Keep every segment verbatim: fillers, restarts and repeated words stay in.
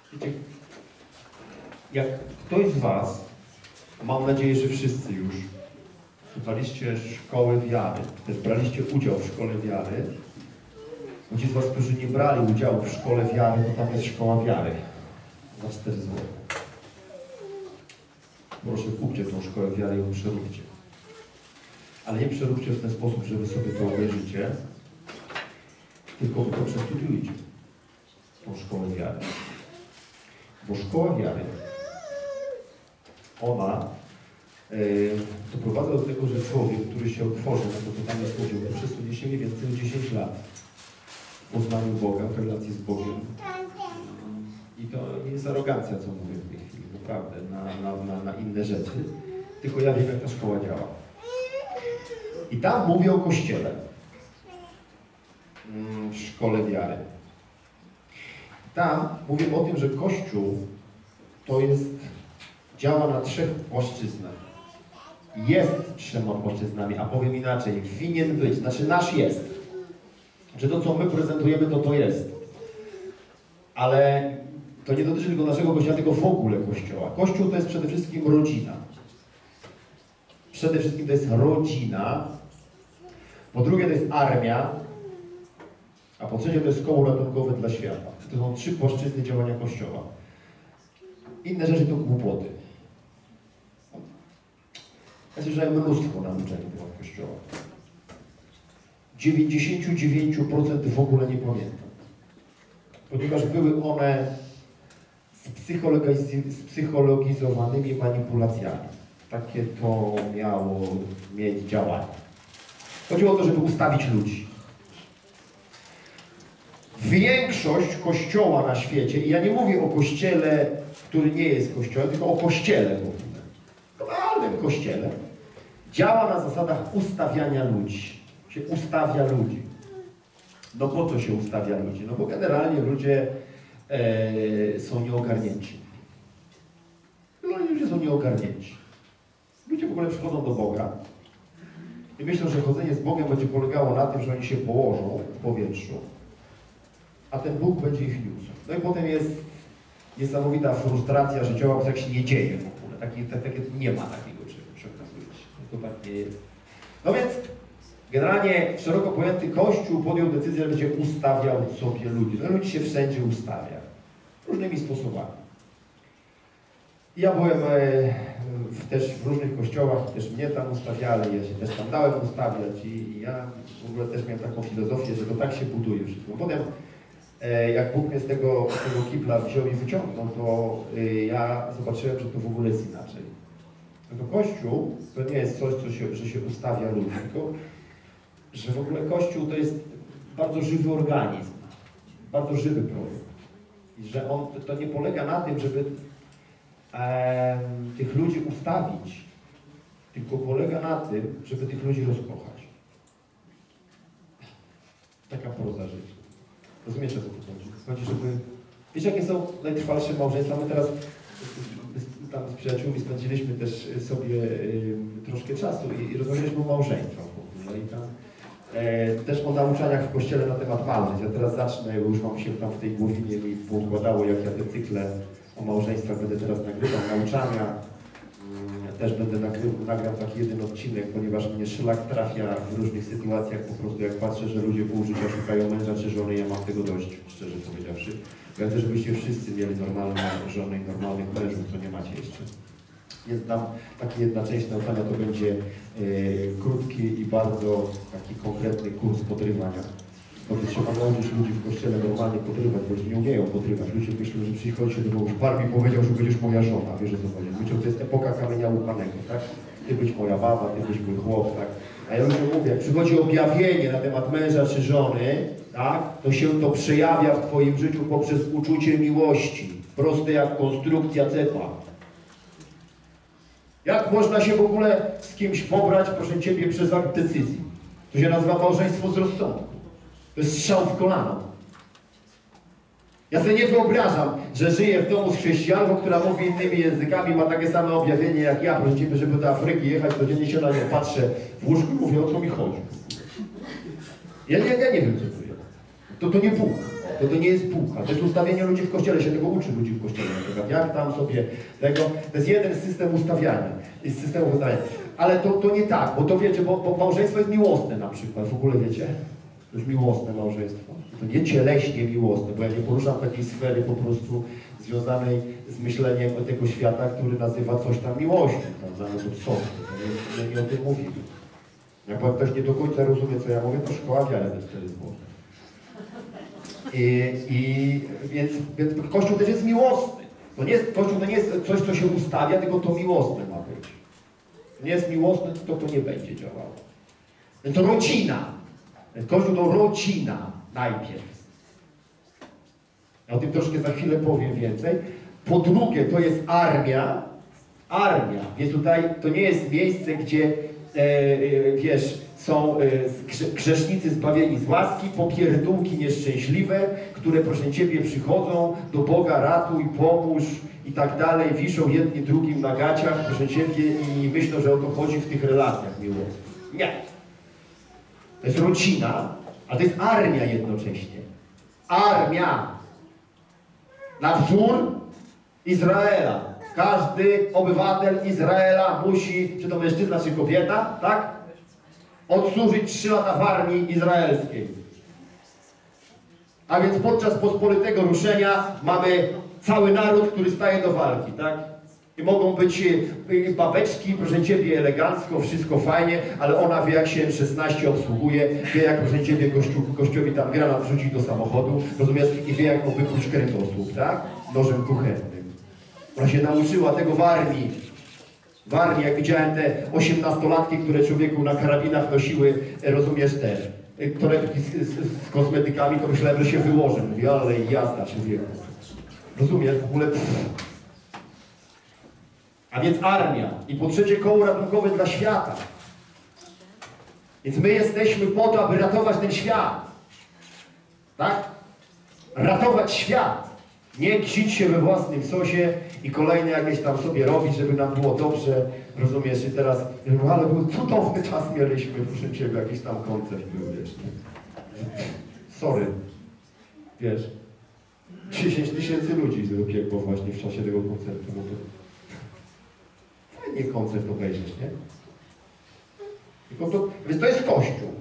Wiecie, jak ktoś z was, mam nadzieję, że wszyscy już słuchaliście szkoły wiary, też braliście udział w szkole wiary, bo ci z was, którzy nie brali udziału w szkole wiary, to tam jest szkoła wiary za cztery złote. Proszę, kupcie tą szkołę wiary i ją przeróbcie. Ale nie przeróbcie w ten sposób, że wy sobie to obejrzycie, tylko wy to przestudiujcie, tą szkołę wiary. Bo szkoła wiary, ona yy, doprowadza do tego, że człowiek, który się otworzy na to, co tam jest udział, to przesunie się mniej więcej o dziesięć lat w poznaniu Boga, w relacji z Bogiem. I to nie jest arogancja, co mówię w tej chwili, naprawdę, na, na, na, na inne rzeczy, tylko ja wiem, jak ta szkoła działa. I tam mówię o Kościele w szkole wiary. Tam mówię o tym, że Kościół to jest, działa na trzech płaszczyznach. Jest trzema płaszczyznami, a powiem inaczej, winien być, znaczy nasz jest. Że to, co my prezentujemy, to to jest. Ale to nie dotyczy tylko naszego Kościoła, tylko w ogóle Kościoła. Kościół to jest przede wszystkim rodzina. Przede wszystkim to jest rodzina. Po drugie to jest armia. A po trzecie to jest koło ratunkowe dla świata. To są trzy płaszczyzny działania Kościoła. Inne rzeczy to głupoty. Ja słyszałem mnóstwo nauczeń na temat Kościoła. dziewięćdziesiąt dziewięć procent w ogóle nie pamiętam. Ponieważ były one z psychologizowanymi manipulacjami. Takie to miało mieć działanie. Chodziło o to, żeby ustawić ludzi. Większość kościoła na świecie, i ja nie mówię o kościele, który nie jest kościołem, tylko o kościele w ogóle, normalnym kościele, działa na zasadach ustawiania ludzi. Się ustawia ludzi. No po co się ustawia ludzi? No bo generalnie ludzie e, są nieogarnięci. Ludzie są nieogarnięci. Ludzie w ogóle przychodzą do Boga i myślą, że chodzenie z Bogiem będzie polegało na tym, że oni się położą w powietrzu, a ten Bóg będzie ich niósł. No i potem jest niesamowita frustracja życiowa, bo tak się nie dzieje w ogóle. Taki, tak, tak, nie ma takiego czegoś, okazuje się. To tak nie jest. No więc generalnie szeroko pojęty Kościół podjął decyzję, że będzie ustawiał sobie ludzi. No ludzi się wszędzie ustawia. Różnymi sposobami. Ja byłem e, w, też w różnych kościołach, też mnie tam ustawiali, ja się też tam dałem ustawiać i, i ja w ogóle też miałem taką filozofię, że to tak się buduje wszystko. Potem e, jak Bóg mnie z tego, z tego kibla wziął i wyciągnął, to e, ja zobaczyłem, że to w ogóle jest inaczej. To Kościół to nie jest coś, co się, że się ustawia ludzi, tylko że w ogóle Kościół to jest bardzo żywy organizm, bardzo żywy projekt. I że on, to nie polega na tym, żeby e, tych ludzi ustawić, tylko polega na tym, żeby tych ludzi rozkochać. Taka proza życia. Rozumiecie, o co tu chodzi? Chodzi, żeby... Wiecie, jakie są najtrwalsze małżeństwa? My teraz tam z przyjaciółmi spędziliśmy też sobie y, troszkę czasu i, i rozmawialiśmy o małżeństwach w ogóle. I tam e, też o nauczaniach w Kościele na temat małżeństw. Ja teraz zacznę, bo już mam się tam w tej głowinie mi poukładało, jak ja te cykle o małżeństwach będę teraz nagrywał, nauczania. Też będę nagrywał, nagrał taki jeden odcinek, ponieważ mnie szlak trafia w różnych sytuacjach, po prostu jak patrzę, że ludzie pół życia szukają męża czy żony, ja mam tego dość, szczerze powiedziawszy. Ja chcę, żebyście wszyscy mieli normalne żony i normalnych mężów, co nie macie jeszcze. Jest tam taka jedna część nauczania, to będzie e, krótki i bardzo taki konkretny kurs podrywania. Bo trzeba nauczyć ludzi w Kościele normalnie podrywać, bo ludzie nie umieją podrywać. Ludzie myślą, że przychodzi się do kogoś, Pan mi powiedział, że będziesz moja żona, wiesz o co chodzi. Myślę, że to jest epoka kamienia łupanego, tak? Ty być moja baba, ty być mój chłop, tak? A ja ludziom mówię, jak przychodzi objawienie na temat męża czy żony, tak? To się to przejawia w twoim życiu poprzez uczucie miłości. Proste jak konstrukcja cepa. Jak można się w ogóle z kimś pobrać, proszę Ciebie, przez akt decyzji? To się nazywa małżeństwo z rozsądku. To jest strzał w kolano. Ja sobie nie wyobrażam, że żyję w domu z chrześcijanką, która mówi innymi językami, ma takie same objawienie jak ja, proszę Ciebie, żeby do Afryki jechać, codziennie się na nie patrzę w łóżku i mówię, o co mi chodzi. Ja nie, ja nie wiem, co to jest. To, to nie Bóg. to, to nie jest pułka, to jest ustawienie ludzi w kościele, się tego uczy ludzi w kościele, na przykład, jak tam sobie tego, to jest jeden system ustawiania, jest system ustawiania, ale to, to nie tak, bo to wiecie, bo, bo małżeństwo jest miłosne na przykład, w ogóle wiecie, to jest miłosne małżeństwo, to nie cieleśnie miłosne, bo ja nie poruszam takiej sfery po prostu związanej z myśleniem tego świata, który nazywa coś tam miłością, prawda, no to co, to nie, nie o tym mówimy. Jak ktoś nie do końca rozumie, co ja mówię, to szkoła wiary ze cztery złote. I, i więc, więc Kościół też jest miłosny. To nie jest, Kościół to nie jest coś, co się ustawia, tylko to miłosne ma być. Nie jest miłosne, to to nie będzie działało. Więc to rodzina. Kościół to rodzina najpierw. Ja o tym troszkę za chwilę powiem więcej. Po drugie, to jest armia. Armia. Więc tutaj to nie jest miejsce, gdzie e, wiesz, są e, grzesznicy zbawieni z łaski, popierdółki nieszczęśliwe, które proszę Ciebie przychodzą do Boga, ratuj, pomóż i tak dalej, wiszą jedni drugim na gaciach, proszę Ciebie, i myślą, że o to chodzi w tych relacjach miłosnych. Nie. To jest rodzina, a to jest armia jednocześnie. Armia. Na wzór Izraela. Każdy obywatel Izraela musi, czy to mężczyzna, czy kobieta, tak? Odsłużyć trzy lata w armii izraelskiej. A więc podczas pospolitego ruszenia mamy cały naród, który staje do walki, tak? I mogą być babeczki, proszę Ciebie, elegancko, wszystko fajnie, ale ona wie, jak się M szesnaście obsługuje, wie, jak, proszę Ciebie, gościu, gościowi tam granat wrzucić do samochodu, rozumiesz? I wie, jak mu wypróć kręgosłup, tak? Nożem kuchennym. Ona się nauczyła tego w armii. W armii, jak widziałem te osiemnastolatki, które człowieku na karabinach nosiły, rozumiesz, te torebki z, z, z kosmetykami, to myślałem, że się wyłożę. Mówię, ale jazda, człowieku. Rozumiesz? W ogóle... A więc armia. I po trzecie koło ratunkowe dla świata. Więc my jesteśmy po to, aby ratować ten świat. Tak? Ratować świat. Nie gzić się we własnym sosie i kolejne jakieś tam sobie robić, żeby nam było dobrze. Rozumiesz? I teraz, no ale był cudowny czas mieliśmy, proszę Ciebie, jakiś tam koncert był, wiesz. Sorry. Wiesz. dziesięć tysięcy ludzi zrobiło właśnie w czasie tego koncertu. No to fajnie koncert obejrzeć, nie? Tylko to, więc to jest Kościół.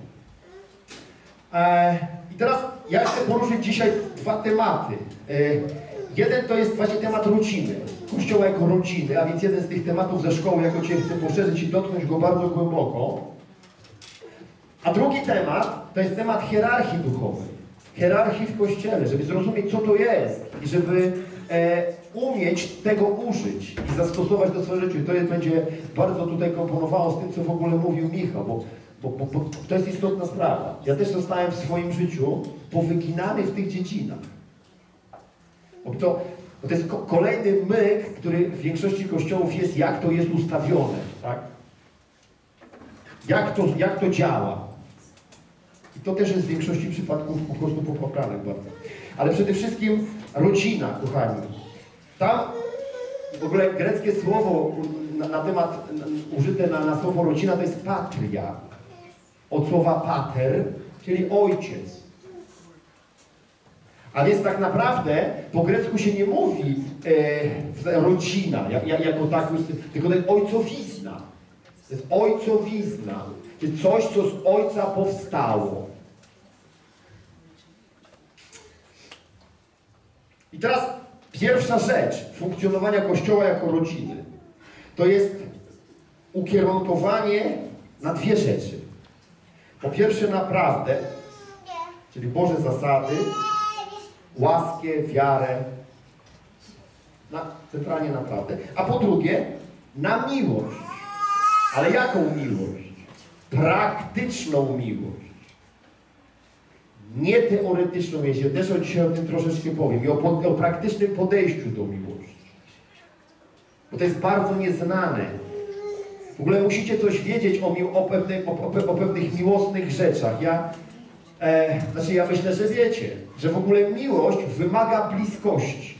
E, I teraz ja chcę poruszyć dzisiaj dwa tematy. E, jeden to jest właśnie temat rodziny. Kościoła jako rodziny, a więc jeden z tych tematów ze szkoły, jako Cię chcę poszerzyć i dotknąć go bardzo głęboko. A drugi temat to jest temat hierarchii duchowej. Hierarchii w Kościele, żeby zrozumieć, co to jest i żeby e, umieć tego użyć i zastosować do swojego życia. I to jest, będzie bardzo tutaj komponowało z tym, co w ogóle mówił Michał, bo, bo, bo, bo to jest istotna sprawa. Ja też zostałem w swoim życiu powyginany w tych dziedzinach. Bo to, bo to jest ko kolejny myk, który w większości kościołów jest, jak to jest ustawione, tak? Jak to, jak to działa. I to też jest w większości przypadków po prostu popłakanych bardzo. Ale przede wszystkim rodzina, kochani. Tam w ogóle greckie słowo na, na temat na, użyte na, na słowo rodzina to jest patria. Od słowa pater, czyli ojciec. A więc tak naprawdę po grecku się nie mówi e, rodzina, jak, jak, jako tak, tylko to jest ojcowizna. To jest ojcowizna. Czyli coś, co z ojca powstało. I teraz pierwsza rzecz funkcjonowania Kościoła jako rodziny to jest ukierunkowanie na dwie rzeczy. Po pierwsze na prawdę, czyli Boże zasady, łaskę, wiarę, na, centralnie na prawdę, a po drugie na miłość. Ale jaką miłość? Praktyczną miłość. Nie teoretyczną miłość. Ja też dzisiaj o tym troszeczkę powiem. I o, o praktycznym podejściu do miłości. Bo to jest bardzo nieznane. W ogóle musicie coś wiedzieć o, o, pewnych, o, o, o pewnych miłosnych rzeczach. Ja, e, znaczy ja myślę, że wiecie, że w ogóle miłość wymaga bliskości.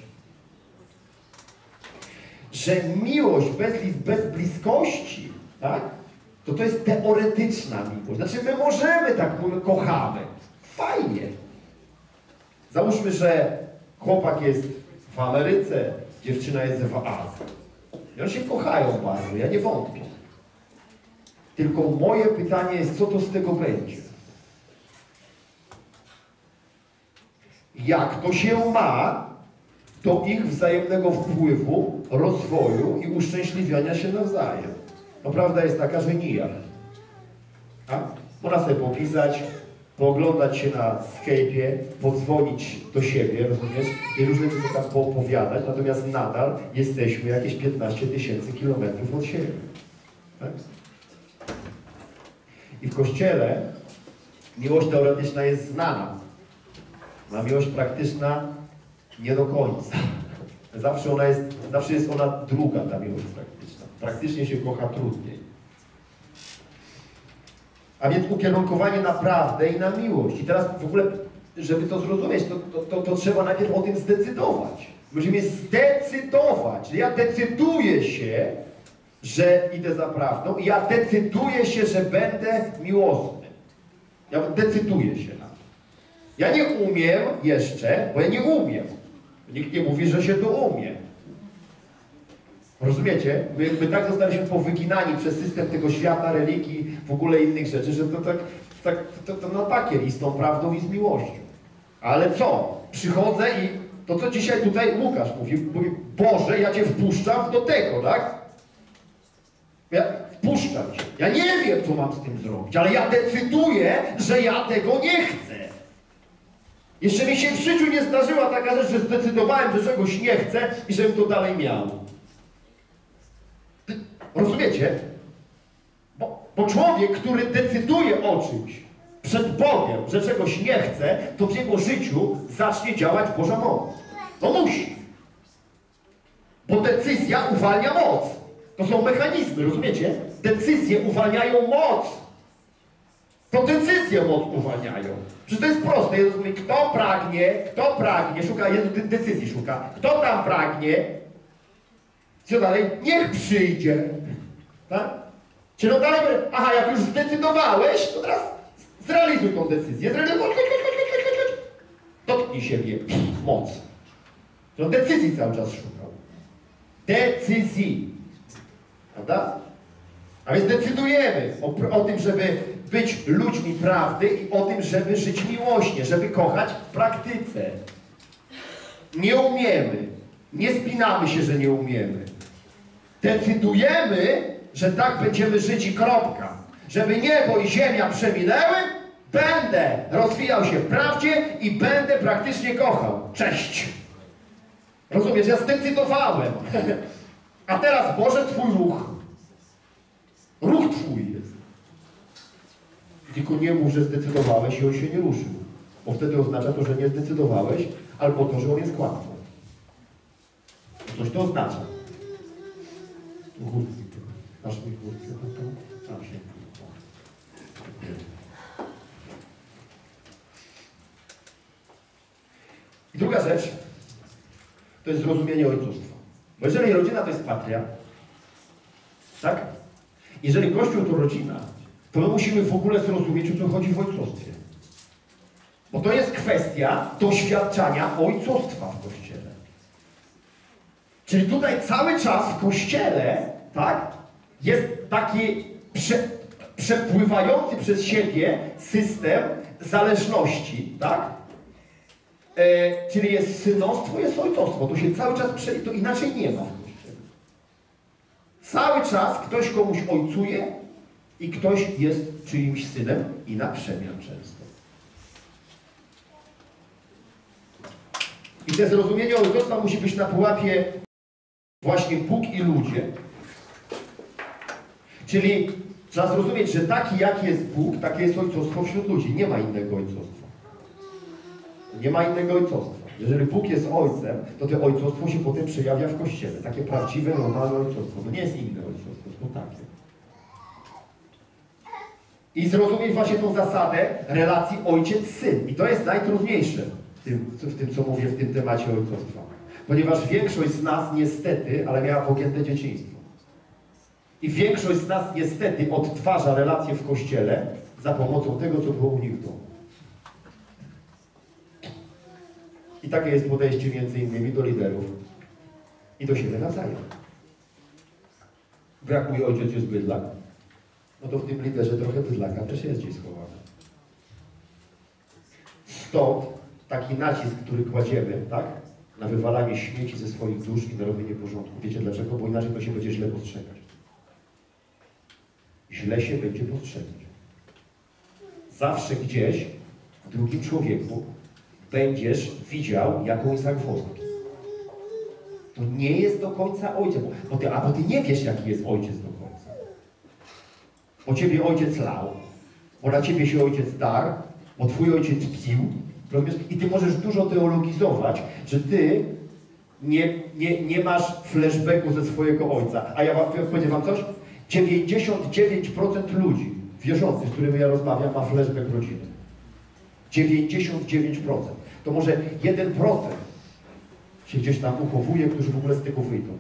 Że miłość bez, bez bliskości, tak? To to jest teoretyczna miłość. Znaczy my możemy tak, my kochamy. Fajnie. Załóżmy, że chłopak jest w Ameryce, dziewczyna jest w Azji. I oni się kochają bardzo, ja nie wątpię. Tylko moje pytanie jest, co to z tego będzie? Jak to się ma do ich wzajemnego wpływu, rozwoju i uszczęśliwiania się nawzajem? No prawda jest taka, że nijak. A? Można sobie popisać, pooglądać się na Skype'ie, podzwonić do siebie, rozumiesz? I różne rzeczy tam poopowiadać, natomiast nadal jesteśmy jakieś piętnaście tysięcy kilometrów od siebie. Tak? I w Kościele miłość teoretyczna jest znana, a miłość praktyczna nie do końca. Zawsze ona jest, zawsze jest ona druga, ta miłość praktyczna. Praktycznie się kocha trudniej. A więc ukierunkowanie na prawdę i na miłość. I teraz w ogóle, żeby to zrozumieć, to, to, to, to trzeba najpierw o tym zdecydować. Musimy zdecydować, że ja decyduję się, że idę za prawdą i ja decyduję się, że będę miłosny. Ja decyduję się na to. Ja nie umiem jeszcze, bo ja nie umiem. Nikt nie mówi, że się to umie. Rozumiecie? My, my tak zostaliśmy powyginani przez system tego świata, religii, w ogóle innych rzeczy, że to tak, tak to, to na bakier i z tą prawdą i z miłością. Ale co? Przychodzę i to, co dzisiaj tutaj Łukasz mówi, mówi, Boże, ja Cię wpuszczam do tego, tak? Ja wpuszczam Cię. Ja nie wiem, co mam z tym zrobić, ale ja decyduję, że ja tego nie chcę. Jeszcze mi się w życiu nie zdarzyła taka rzecz, że zdecydowałem, że czegoś nie chcę i żebym to dalej miał. Rozumiecie? Bo, bo człowiek, który decyduje o czymś przed Bogiem, że czegoś nie chce, to w jego życiu zacznie działać Boża moc. No musi. Bo decyzja uwalnia moc. To są mechanizmy, rozumiecie? Decyzje uwalniają moc. To decyzje moc uwalniają. Przecież to jest proste. Jezus mówi, kto pragnie, kto pragnie, szuka, Jezus decyzji szuka. Kto tam pragnie, co dalej? Niech przyjdzie. Tak? Czyli no dalej, aha, jak już zdecydowałeś, to teraz zrealizuj tą decyzję. Zrealizuj, chodź, chodź, chodź, chodź, chodź, chodź. Dotknij siebie. Moc. To decyzji cały czas szukał. Decyzji. Prawda? A więc decydujemy o, o tym, żeby być ludźmi prawdy i o tym, żeby żyć miłośnie, żeby kochać w praktyce. Nie umiemy. Nie spinamy się, że nie umiemy. Decydujemy, że tak będziemy żyć i kropka. Żeby niebo i ziemia przeminęły, będę rozwijał się w prawdzie i będę praktycznie kochał. Cześć! Rozumiesz, ja zdecydowałem. A teraz, Boże, Twój ruch. Ruch Twój jest. Tylko nie mów, że zdecydowałeś i on się nie ruszył. Bo wtedy oznacza to, że nie zdecydowałeś, albo to, że on jest kłamcą. Coś to oznacza. Chórki. Masz mi chórki? Tam się. I druga rzecz to jest zrozumienie ojcostwa. Bo jeżeli rodzina to jest patria, tak? Jeżeli Kościół to rodzina, to my musimy w ogóle zrozumieć, o co chodzi w ojcostwie. Bo to jest kwestia doświadczania ojcostwa w Kościele. Czyli tutaj cały czas w Kościele, tak, jest taki prze, przepływający przez siebie system zależności, tak? E, czyli jest synostwo, jest ojcostwo. To się cały czas, prze, to inaczej nie ma w Kościele. Cały czas ktoś komuś ojcuje i ktoś jest czyimś synem i na przemian często. I te zrozumienie ojcostwa musi być na pułapie właśnie Bóg i ludzie. Czyli trzeba zrozumieć, że taki jak jest Bóg, takie jest ojcostwo wśród ludzi. Nie ma innego ojcostwa. Nie ma innego ojcostwa. Jeżeli Bóg jest ojcem, to to ojcostwo się potem przejawia w Kościele. Takie prawdziwe, normalne ojcostwo. To nie jest inne ojcostwo, to takie. I zrozumieć właśnie tą zasadę relacji ojciec-syn. I to jest najtrudniejsze w tym, w tym, co mówię w tym temacie ojcostwa. Ponieważ większość z nas niestety, ale miała pogięte dzieciństwo. I większość z nas niestety odtwarza relacje w Kościele za pomocą tego, co było u nich w domu. I takie jest podejście między innymi do liderów i do siebie nawzajem. Jak mój ojciec jest bydlak, no to w tym liderze trochę bydlaka też jest gdzieś schowane. Stąd taki nacisk, który kładziemy, tak, na wywalanie śmieci ze swoich dusz i na robienie porządku. Wiecie dlaczego? Bo inaczej to się będzie źle postrzegać. Źle się będzie postrzegać. Zawsze gdzieś w drugim człowieku będziesz widział jakąś zagwozdkę. To nie jest do końca ojciec, bo ty, a bo ty nie wiesz, jaki jest ojciec do końca. Bo ciebie ojciec lał, bo na ciebie się ojciec darł, bo twój ojciec pił, rozumiesz? I ty możesz dużo teologizować, że ty nie, nie, nie masz flashbacku ze swojego ojca. A ja wam, powiem wam coś? dziewięćdziesiąt dziewięć procent ludzi wierzących, z którymi ja rozmawiam, ma flashback rodziny. dziewięćdziesiąt dziewięć procent. To może jeden procent się gdzieś tam uchowuje, którzy w ogóle z tego wyjdą.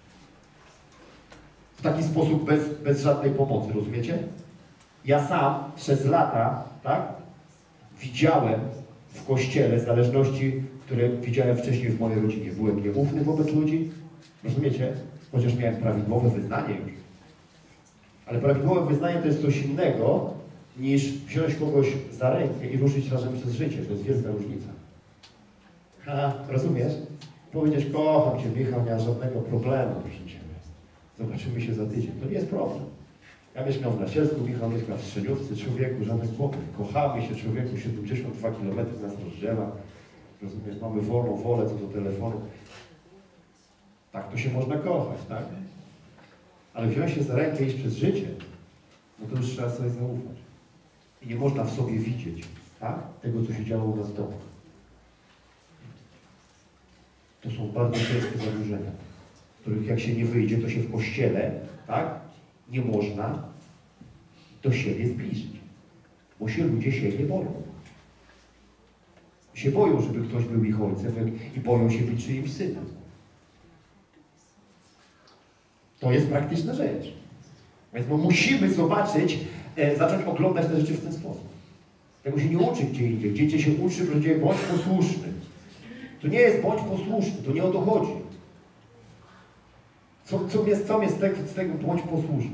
W taki sposób bez, bez żadnej pomocy, rozumiecie? Ja sam przez lata, tak, widziałem w Kościele zależności, które widziałem wcześniej w mojej rodzinie. Byłem nieufny wobec ludzi, rozumiecie? Chociaż miałem prawidłowe wyznanie już. Ale prawidłowe wyznanie to jest coś innego, niż wziąć kogoś za rękę i ruszyć razem przez życie. To jest wielka różnica. Ha, rozumiesz? Powiedzieć, kocham Cię, Michał, nie ma żadnego problemu, proszę Ciebie. Zobaczymy się za tydzień. To nie jest problem. Ja mieszkam w Nasielsku, Michał mieszka w Strzeliówce, człowieku, żaden kłopot. Kochamy się, człowieku, siedemdziesiąt dwa kilometry nas rozdziela. Rozumiesz? Mamy wolną wolę co do telefonu. Tak to się można kochać, tak? Ale wziąć się za rękę i iść przez życie, no to już trzeba sobie zaufać. I nie można w sobie widzieć, tak? Tego, co się działo u nas w domu. To są bardzo ciężkie zaburzenia, z których jak się nie wyjdzie, to się w Kościele, tak? Nie można do siebie zbliżyć. Bo się ludzie siebie boją. Się boją, żeby ktoś był ich ojcem i boją się być czyimś synem. To jest praktyczna rzecz. Więc no musimy zobaczyć, e, zacząć oglądać te rzeczy w ten sposób. Tego się nie uczy gdzie indziej. Gdzie się uczy, że bądź posłuszny. To nie jest bądź posłuszny, to nie o to chodzi. Co, co jest, co jest z tego, z tego bądź posłuszny?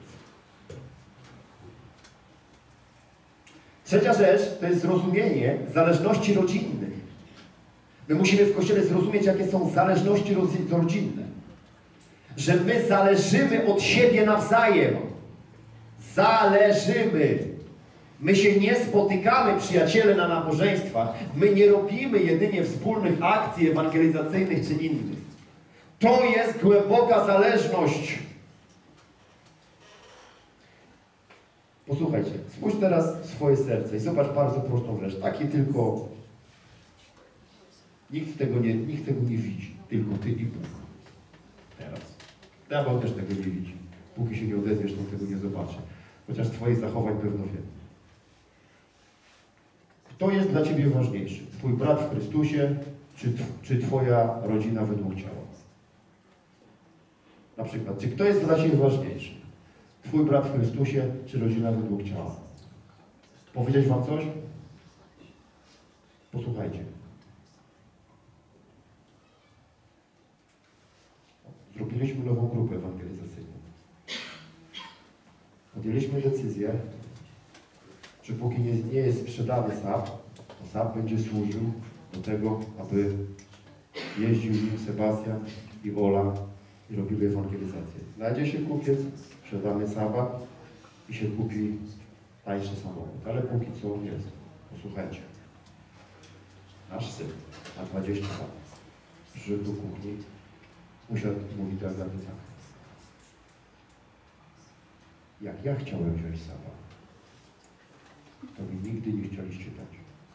Trzecia rzecz to jest zrozumienie zależności rodzinnych. My musimy w Kościele zrozumieć, jakie są zależności rodzinne. Że my zależymy od siebie nawzajem. Zależymy. My się nie spotykamy, przyjaciele, na nabożeństwach. My nie robimy jedynie wspólnych akcji ewangelizacyjnych czy innych. To jest głęboka zależność. Posłuchajcie, spójrz teraz w swoje serce i zobacz bardzo prostą rzecz. Takie tylko... Nikt tego nie, nikt tego nie widzi. Tylko Ty i Bóg. Teraz. Diabeł też tego nie widzi. Póki się nie odezwiesz, to tego nie zobaczy. Chociaż z Twoich zachowań pewno wie. Kto jest dla Ciebie ważniejszy? Twój brat w Chrystusie, czy, czy Twoja rodzina według ciała? Na przykład, czy kto jest dla Ciebie ważniejszy? Twój brat w Chrystusie, czy rodzina według ciała? Powiedzieć Wam coś? Posłuchajcie. Zrobiliśmy nową grupę ewangelizacyjną. Podjęliśmy decyzję, że póki nie, nie jest sprzedany S A P, to S A P będzie służył do tego, aby jeździł nim Sebastian i Ola i robili ewangelizację. Znajdzie się kupiec, sprzedamy S A P-a i się kupi tańszy samochód. Ale póki co jest. Posłuchajcie. Nasz syn ma dwadzieścia lat. Przyszedł do kuchni. Usiadł i mówi tak, tak, tak. Jak ja chciałem wziąć S A P-a, to mi nigdy nie chcieliście dać.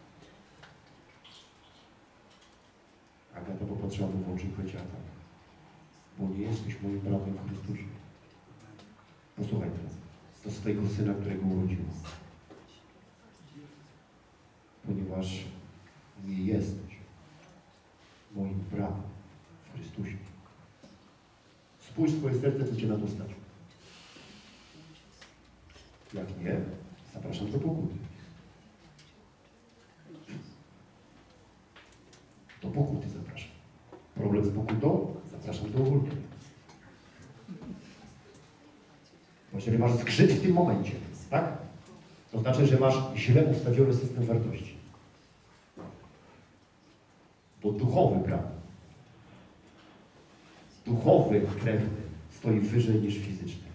Agata popatrzyła mu w oczy i powiedziała tak. Bo nie jesteś moim bratem w Chrystusie. Posłuchaj teraz. To swojego syna, którego urodziła. Ponieważ nie jesteś moim bratem w Chrystusie. Spójrz w swoje serce, co Cię na to stać. Jak nie, zapraszam do pokuty. problem z pokutą? Zapraszam do ogólnej. Bo jeżeli masz zgrzyt w tym momencie, tak? To znaczy, że masz źle ustawiony system wartości. Bo duchowy brak, duchowy krewny stoi wyżej niż fizyczny.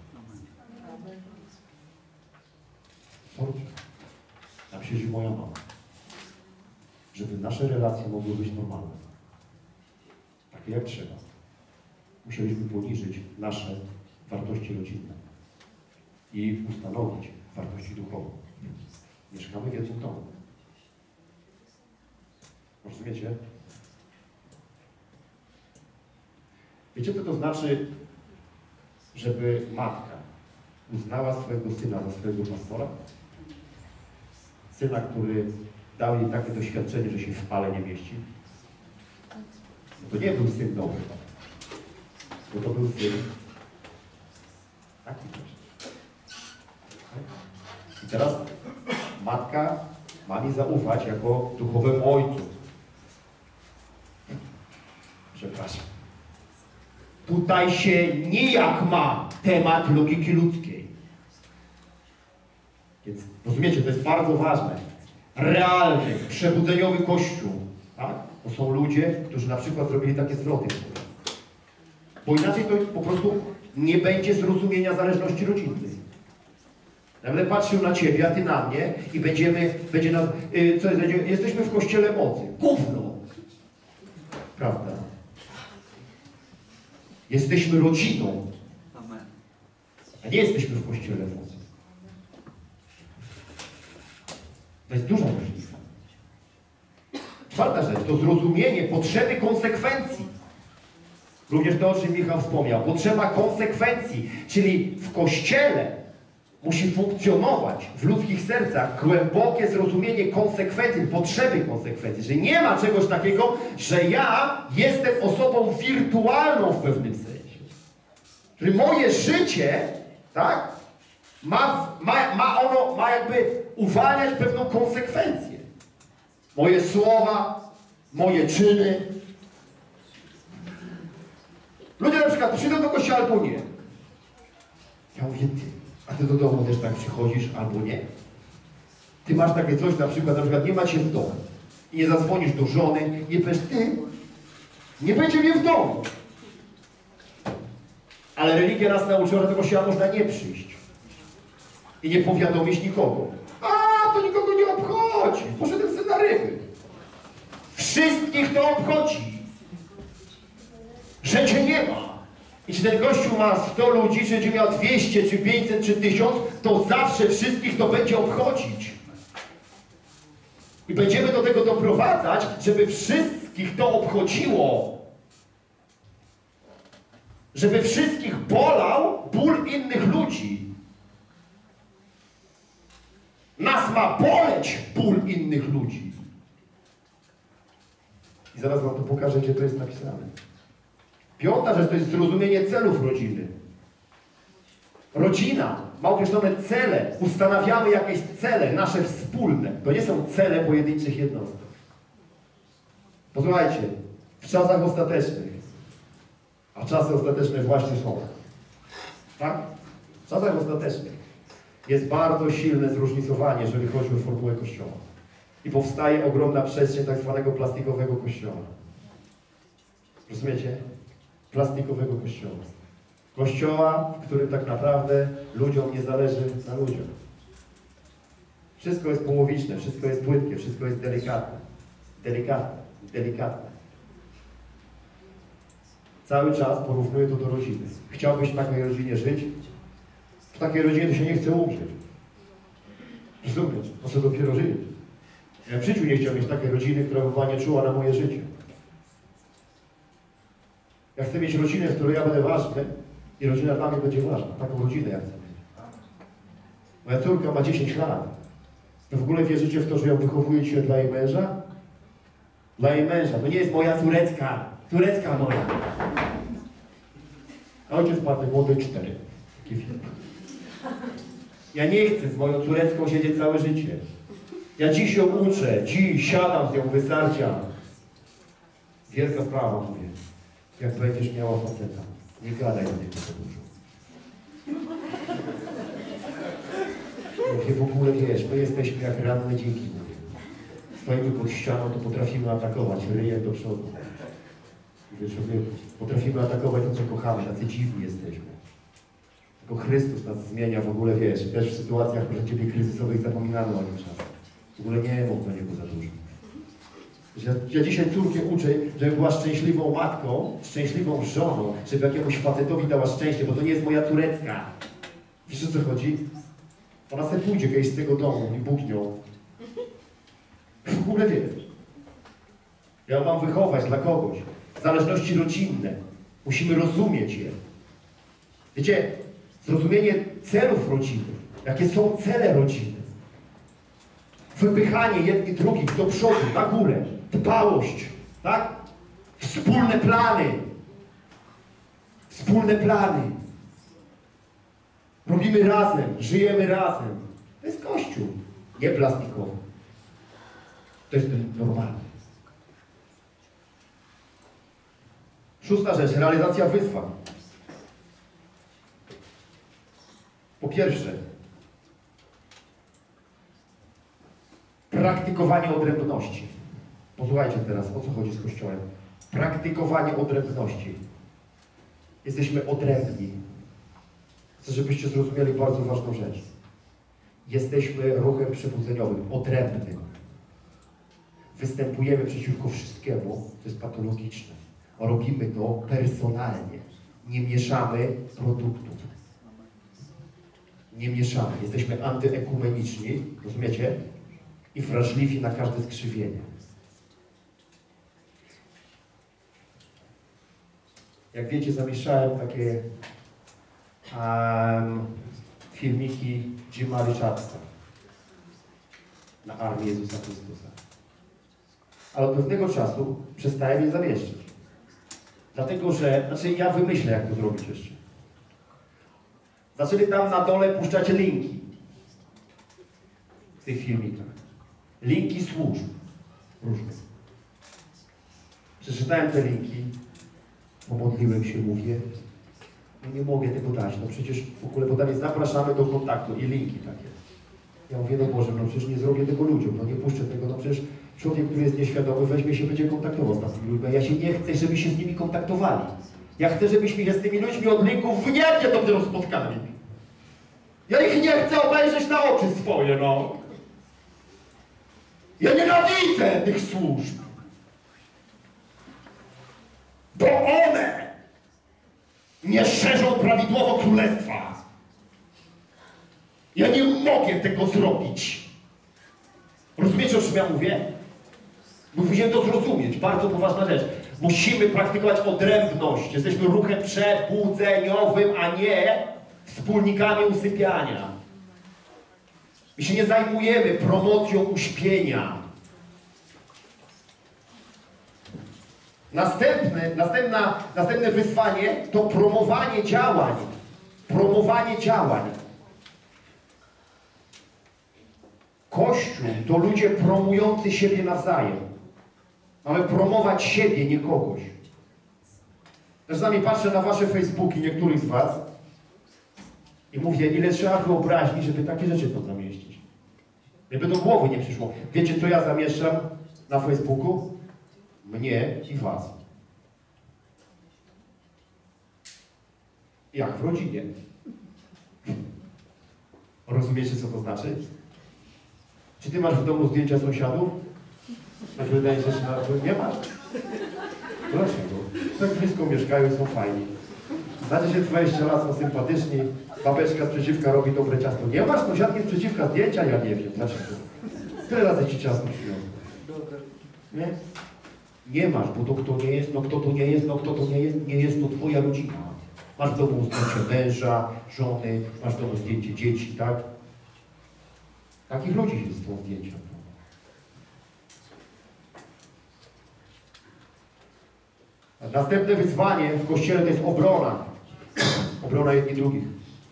Sorry. Tam siedzi moja mama. Żeby nasze relacje mogły być normalne, takie jak trzeba, musieliśmy poniżyć nasze wartości rodzinne i ustanowić wartości duchowe. Mieszkamy w jednym domu. Rozumiecie? Wiecie, co to znaczy, żeby matka uznała swojego syna za swojego pastora? Syna, który dał jej takie doświadczenie, że się w pale nie mieści. To nie był syn dobry, bo to był syn taki też. I teraz matka ma mi zaufać jako duchowemu ojcu. Przepraszam. Tutaj się nijak ma temat logiki ludzkiej. Więc rozumiecie, to jest bardzo ważne. Realny, przebudzeniowy Kościół, tak? To są ludzie, którzy na przykład zrobili takie zwroty. Bo inaczej to po prostu nie będzie zrozumienia zależności rodzinnej. Ja będę patrzył na ciebie, a ty na mnie i będziemy, będzie nas, yy, co jest, będzie, jesteśmy w kościele mocy. Gówno! Prawda? Jesteśmy rodziną, a nie jesteśmy w kościele mocy. To jest duża różnica. Czwarta rzecz to zrozumienie potrzeby konsekwencji. Również to, o czym Michał wspomniał. Potrzeba konsekwencji, czyli w Kościele musi funkcjonować w ludzkich sercach głębokie zrozumienie konsekwencji, potrzeby konsekwencji. Że nie ma czegoś takiego, że ja jestem osobą wirtualną w pewnym sensie. Czyli moje życie, tak, ma, ma, ma ono, ma jakby uwalniać pewną konsekwencję. Moje słowa, moje czyny. Ludzie na przykład przyjdą do kościoła albo nie. Ja mówię, ty, a ty do domu też tak przychodzisz albo nie? Ty masz takie coś, na przykład, na przykład nie macie w domu i nie zadzwonisz do żony, nie powiesz, ty, nie będzie mnie w domu. Ale religia nas nauczyła, że do kościoła można nie przyjść i nie powiadomić nikogo. A, to nikogo nie obchodzi, poszedłem sobie na ryby. Wszystkich to obchodzi. Że cię nie ma. I czy ten kościół ma sto ludzi, czy będzie miał dwieście, czy pięćset, czy tysiąc, to zawsze wszystkich to będzie obchodzić. I będziemy do tego doprowadzać, żeby wszystkich to obchodziło. Żeby wszystkich bolał ból innych ludzi. Nas ma boleć ból innych ludzi. I zaraz wam to pokażę, gdzie to jest napisane. Piąta rzecz to jest zrozumienie celów rodziny. Rodzina ma określone cele. Ustanawiamy jakieś cele, nasze wspólne. To nie są cele pojedynczych jednostek. Posłuchajcie, w czasach ostatecznych, a czasy ostateczne właśnie są, tak? W czasach ostatecznych jest bardzo silne zróżnicowanie, jeżeli chodzi o formułę Kościoła. I powstaje ogromna przestrzeń tak zwanego plastikowego Kościoła. Rozumiecie? Plastikowego Kościoła. Kościoła, w którym tak naprawdę ludziom nie zależy na ludziach. Wszystko jest połowiczne, wszystko jest płytkie, wszystko jest delikatne. Delikatne, delikatne. Cały czas porównuję to do rodziny. Chciałbyś w takiej rodzinie żyć? W takiej rodzinie to się nie chce umrzeć. Rozumiesz? Po co dopiero żyć? Ja w życiu nie chciał mieć takiej rodziny, która by była nieczuła na moje życie. Ja chcę mieć rodzinę, w której ja będę ważny i rodzina dla mnie będzie ważna. Taką rodzinę ja chcę mieć. Moja córka ma dziesięć lat. To w ogóle wierzycie w to, że ją wychowuje się dla jej męża? Dla jej męża. To nie jest moja córeczka. Córeczka moja. A ojciec ma te młode cztery. Taki film. Ja nie chcę z moją córeczką siedzieć całe życie. Ja dziś ją uczę. Dziś siadam z nią, wystarczam. Wielka sprawa, mówię. jak będziesz miała faceta, nie gadaj do niego za dużo. Mówię, w ogóle wiesz, my jesteśmy jak ranne dzięki mówię. Stoimy pod ścianą, to potrafimy atakować ryjem do przodu. Mówię, człowieku, potrafimy atakować to, co kochamy, tacy dziwni jesteśmy. Tylko Chrystus nas zmienia w ogóle, wiesz, też w sytuacjach, proszę Ciebie, kryzysowych zapominamy o nim czasem. W ogóle nie mów do niego za dużo. Ja, ja dzisiaj córkę uczę, żeby była szczęśliwą matką, szczęśliwą żoną, żeby jakiemuś facetowi dała szczęście, bo to nie jest moja córeczka. Wiesz, o co chodzi? Ona sobie pójdzie kiedyś z tego domu i Bóg nią. W ogóle wiesz. Ja mam wychować dla kogoś. Zależności rodzinne. Musimy rozumieć je. Wiecie, zrozumienie celów rodziny. Jakie są cele rodziny. Wypychanie jednych drugich do przodu, na górę. Dbałość. Tak? Wspólne plany. Wspólne plany. Robimy razem, żyjemy razem. To jest Kościół, nie plastikowy. To jest ten normalny. Szósta rzecz, realizacja wyzwań. Po pierwsze, praktykowanie odrębności. Posłuchajcie teraz, o co chodzi z Kościołem. Praktykowanie odrębności. Jesteśmy odrębni. Chcę, żebyście zrozumieli bardzo ważną rzecz. Jesteśmy ruchem przebudzeniowym, odrębnym. Występujemy przeciwko wszystkiemu, co jest patologiczne. Robimy to personalnie. Nie mieszamy produktów. Nie mieszamy. Jesteśmy antyekumeniczni, rozumiecie? I wrażliwi na każde skrzywienie. Jak wiecie, zamieszczałem takie um, filmiki Jima Richardsa na Armię Jezusa Chrystusa. Ale od pewnego czasu przestałem je zamieszczać. Dlatego, że, znaczy ja wymyślę, jak to zrobić jeszcze. Zaczęli tam na dole puszczać linki w tych filmikach. Linki służb różnych. Przeczytałem te linki, pomodliłem się, mówię, no nie mogę tego dać, no przecież w ogóle potem zapraszamy do kontaktu i linki takie. Ja mówię, no Boże, no przecież nie zrobię tego ludziom, no nie puszczę tego, no przecież człowiek, który jest nieświadomy, weźmie się, będzie kontaktował z takimi ludźmi. Ja się nie chcę, żeby się z nimi kontaktowali. Ja chcę, żebyśmy się z tymi ludźmi od linków w niebie dopiero spotkali. Ja ich nie chcę obejrzeć na oczy swoje, no. Ja nienawidzę tych służb. Bo one nie szerzą prawidłowo królestwa. Ja nie mogę tego zrobić. Rozumiecie, o czym ja mówię? Musimy to zrozumieć. Bardzo poważna rzecz. Musimy praktykować odrębność. Jesteśmy ruchem przebudzeniowym, a nie wspólnikami usypiania. My się nie zajmujemy promocją uśpienia. Następne, następna, następne wyzwanie to promowanie działań. Promowanie działań. Kościół to ludzie promujący siebie nawzajem. Mamy promować siebie, nie kogoś. Czasami patrzę na wasze Facebooki, niektórych z was i mówię, ile trzeba wyobraźni, żeby takie rzeczy tam zamieścić. Jakby do głowy nie przyszło. Wiecie, co ja zamieszczam na Facebooku? Mnie i was. Jak w rodzinie. Rozumiecie, co to znaczy? Czy ty masz w domu zdjęcia sąsiadów? Tak wydaje się, że nie masz. Dlaczego? Tak blisko mieszkają, są fajni. Znacie się dwadzieścia lat, są sympatyczni. Babeczka sprzeciwka robi dobre ciasto. Nie masz sąsiadki sprzeciwka zdjęcia? Ja nie wiem. Dlaczego? Tyle razy ci ciasto przyniosło. Nie? Nie masz, bo to kto nie jest, no kto to nie jest, no kto to nie jest, nie jest to twoja rodzina. Masz w domu zdjęcie męża, żony, masz w domu zdjęcie dzieci, tak? Takich ludzi jest to zdjęcia. Następne wyzwanie w Kościele to jest obrona. Obrona jedni drugich.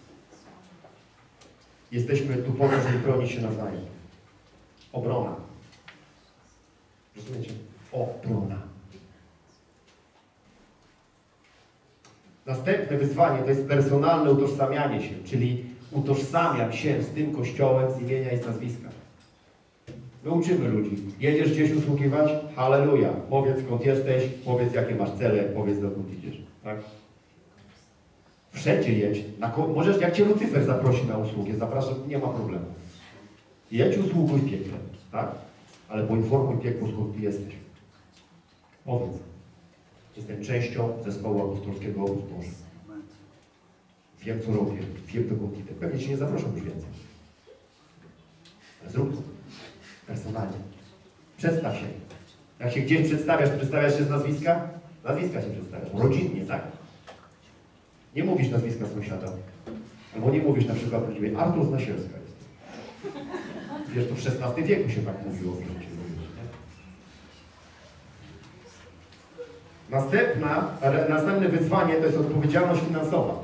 Jesteśmy tu po to, żeby bronić się nawzajem. Obrona. Rozumiecie? Obrona. Następne wyzwanie to jest personalne utożsamianie się, czyli utożsamiam się z tym Kościołem z imienia i z nazwiska. My uczymy ludzi. Jedziesz gdzieś usługiwać? Halleluja. Powiedz, skąd jesteś, powiedz, jakie masz cele, powiedz, dokąd idziesz. Tak? Wszędzie jedź. Na możesz, jak cię Lucyfer zaprosi na usługę, zapraszam, nie ma problemu. Jedź, usługuj piekle, tak? Ale poinformuj piekło, skąd ty jesteś. Powiedz. Jestem częścią zespołu apostolskiego Obóz Boży. Wiem, co robię. Wiem, dokąd idę. Pewnie cię nie zaproszą już więcej. Ale zrób to. Personalnie. Przedstaw się. Jak się gdzieś przedstawiasz, to przedstawiasz się z nazwiska? Nazwiska się przedstawiasz. Rodzinnie, tak. Nie mówisz nazwiska sąsiada. Albo nie mówisz na przykład do ciebie Artur z Nasielska jest. Wiesz, to w szesnastym wieku się tak mówiło. Następna, następne wyzwanie to jest odpowiedzialność finansowa.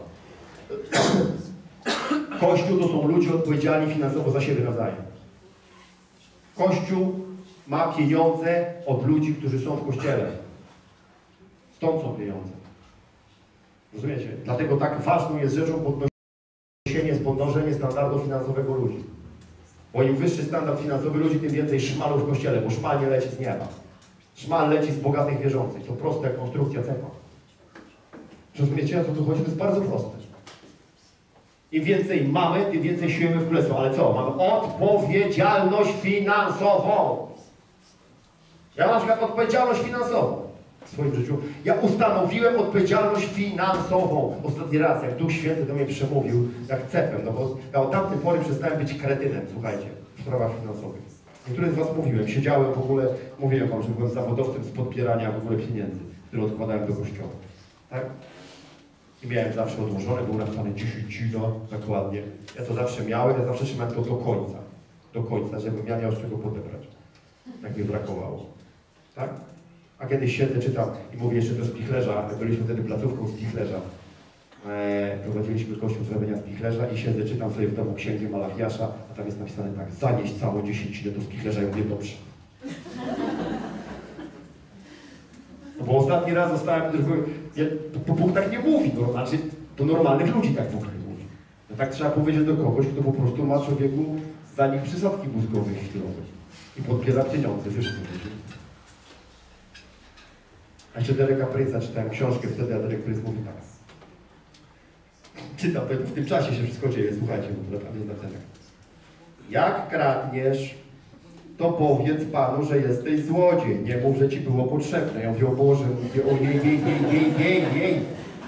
Kościół to są ludzie odpowiedzialni finansowo za siebie nawzajem. Kościół ma pieniądze od ludzi, którzy są w Kościele. Stąd są pieniądze. Rozumiecie? Dlatego tak ważną jest rzeczą podnoszenie, podnoszenie standardu finansowego ludzi. Bo im wyższy standard finansowy ludzi, tym więcej szmalu w Kościele, bo szmal nie leci z nieba. Szmal leci z bogatych wierzących. To prosta konstrukcja cepa. Rozumiecie, o co tu chodzi? To jest bardzo proste. Im więcej mamy, tym więcej siłujemy w królestwo. Ale co? Mamy odpowiedzialność finansową. Ja mam na przykład odpowiedzialność finansową w swoim życiu. Ja ustanowiłem odpowiedzialność finansową. Ostatni raz, jak Duch Święty do mnie przemówił, jak cepem, no bo ja od tamtej pory przestałem być kretynem, słuchajcie, w sprawach finansowych. Niektórych z was mówiłem, siedziałem w ogóle, mówiłem wam, że byłem zawodowcem z podbierania w ogóle pieniędzy, które odkładałem do kościoła. Tak? I miałem zawsze odłożone, był napisane dziesięcina, dokładnie. Ja to zawsze miałem, ja zawsze trzymałem to do końca. Do końca, żebym ja miał z czego podebrać. Jak mi brakowało. Tak? A kiedyś siedzę, czytam i mówię jeszcze do spichlerza, byliśmy wtedy placówką spichlerza. Eee, prowadziliśmy kościół zrobienia spichlerza i siedzę, czytam sobie w domu księgę Malachiasza, a tam jest napisane tak, zanieść całą dziesięcinę do spichlerza i mówię, dobrze. No bo ostatni raz zostałem, ja, to Bóg tak nie mówi, no, znaczy do normalnych ludzi tak Bóg nie mówi. No tak trzeba powiedzieć do kogoś, kto po prostu ma człowieku za nich przysadki mózgowych chwilowych i podbiera pieniądze, wiesz co chodzi. A jeszcze Dereka Prince'a czytałem książkę wtedy, a Derek Prince mówi tak. Czytam, w tym czasie się wszystko dzieje, słuchajcie, bo tam jest napisane. Jak kradniesz, to powiedz Panu, że jesteś złodziej. Nie mów, że ci było potrzebne. Ja mówię, o Boże, mówię, o jej, jej, jej, jej, jej, jej.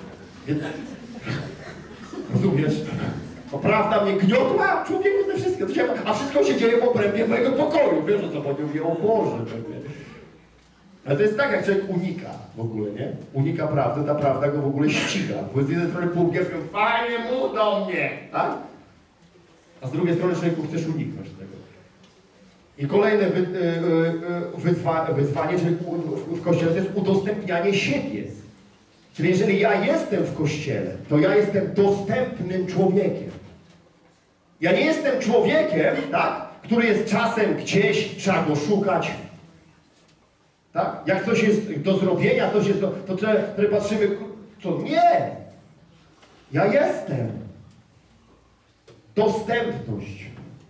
Rozumiesz? To prawda mnie gniotła? Człowieku ze wszystko. A wszystko się dzieje w obrębie mojego pokoju. Wiesz, o co chodzi? Mówię, o Boże. Ale to jest tak, jak człowiek unika w ogóle, nie? Unika prawdy, ta prawda go w ogóle ściga. Bo z jednej strony półgierz, fajnie mu do mnie, tak? A z drugiej strony człowieku chcesz uniknąć tego. I kolejne wy, wyzwa, wyzwanie, czyli w Kościele, to jest udostępnianie siebie. Czyli jeżeli ja jestem w Kościele, to ja jestem dostępnym człowiekiem. Ja nie jestem człowiekiem, tak, który jest czasem gdzieś, trzeba go szukać. Tak? Jak coś jest do zrobienia, coś jest do, to wtedy patrzymy, co? Nie! Ja jestem. Dostępność.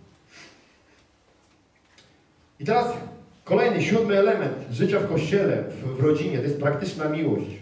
I teraz kolejny, siódmy element życia w Kościele, w, w rodzinie, to jest praktyczna miłość.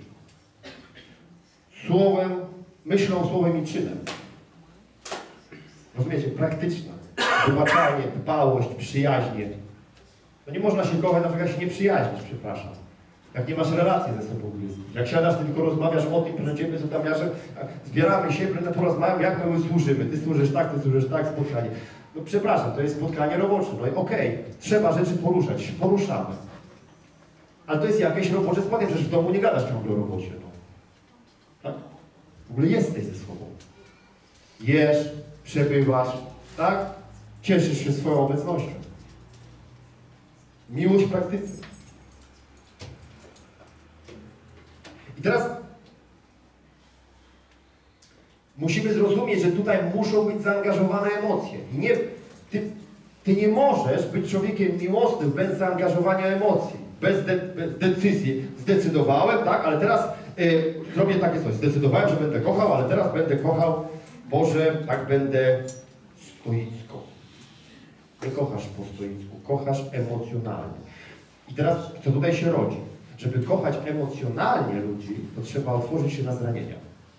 Słowem, myślą, słowem i czynem. Rozumiecie? Praktyczna. Wybaczanie, dbałość, przyjaźnie. No nie można się kochać, na przykład się nie przyjaźnić, przepraszam. Jak nie masz relacji ze sobą bliskich. Jak siadasz, ty tylko rozmawiasz o tym, będziemy co tam jarzem, zbieramy się, porozmawiamy, jak my służymy. Ty służysz tak, ty służysz tak, spotkanie. No przepraszam, to jest spotkanie robocze. No i okej, okay, trzeba rzeczy poruszać, poruszamy. Ale to jest jakieś robocze spotkanie, przecież w domu nie gadasz ciągle o robocie. No. Tak? W ogóle jesteś ze sobą. Jesz, przebywasz, tak? Cieszysz się swoją obecnością. Miłość w praktyce. I teraz musimy zrozumieć, że tutaj muszą być zaangażowane emocje. I nie, ty, ty nie możesz być człowiekiem miłosnym bez zaangażowania emocji, bez, de, bez decyzji. Zdecydowałem, tak, ale teraz Yy, zrobię takie coś. Zdecydowałem, że będę kochał, ale teraz będę kochał, Boże, tak będę stoicko. Nie kochasz po stoicku, kochasz emocjonalnie. I teraz, co tutaj się rodzi? Żeby kochać emocjonalnie ludzi, to trzeba otworzyć się na zranienia.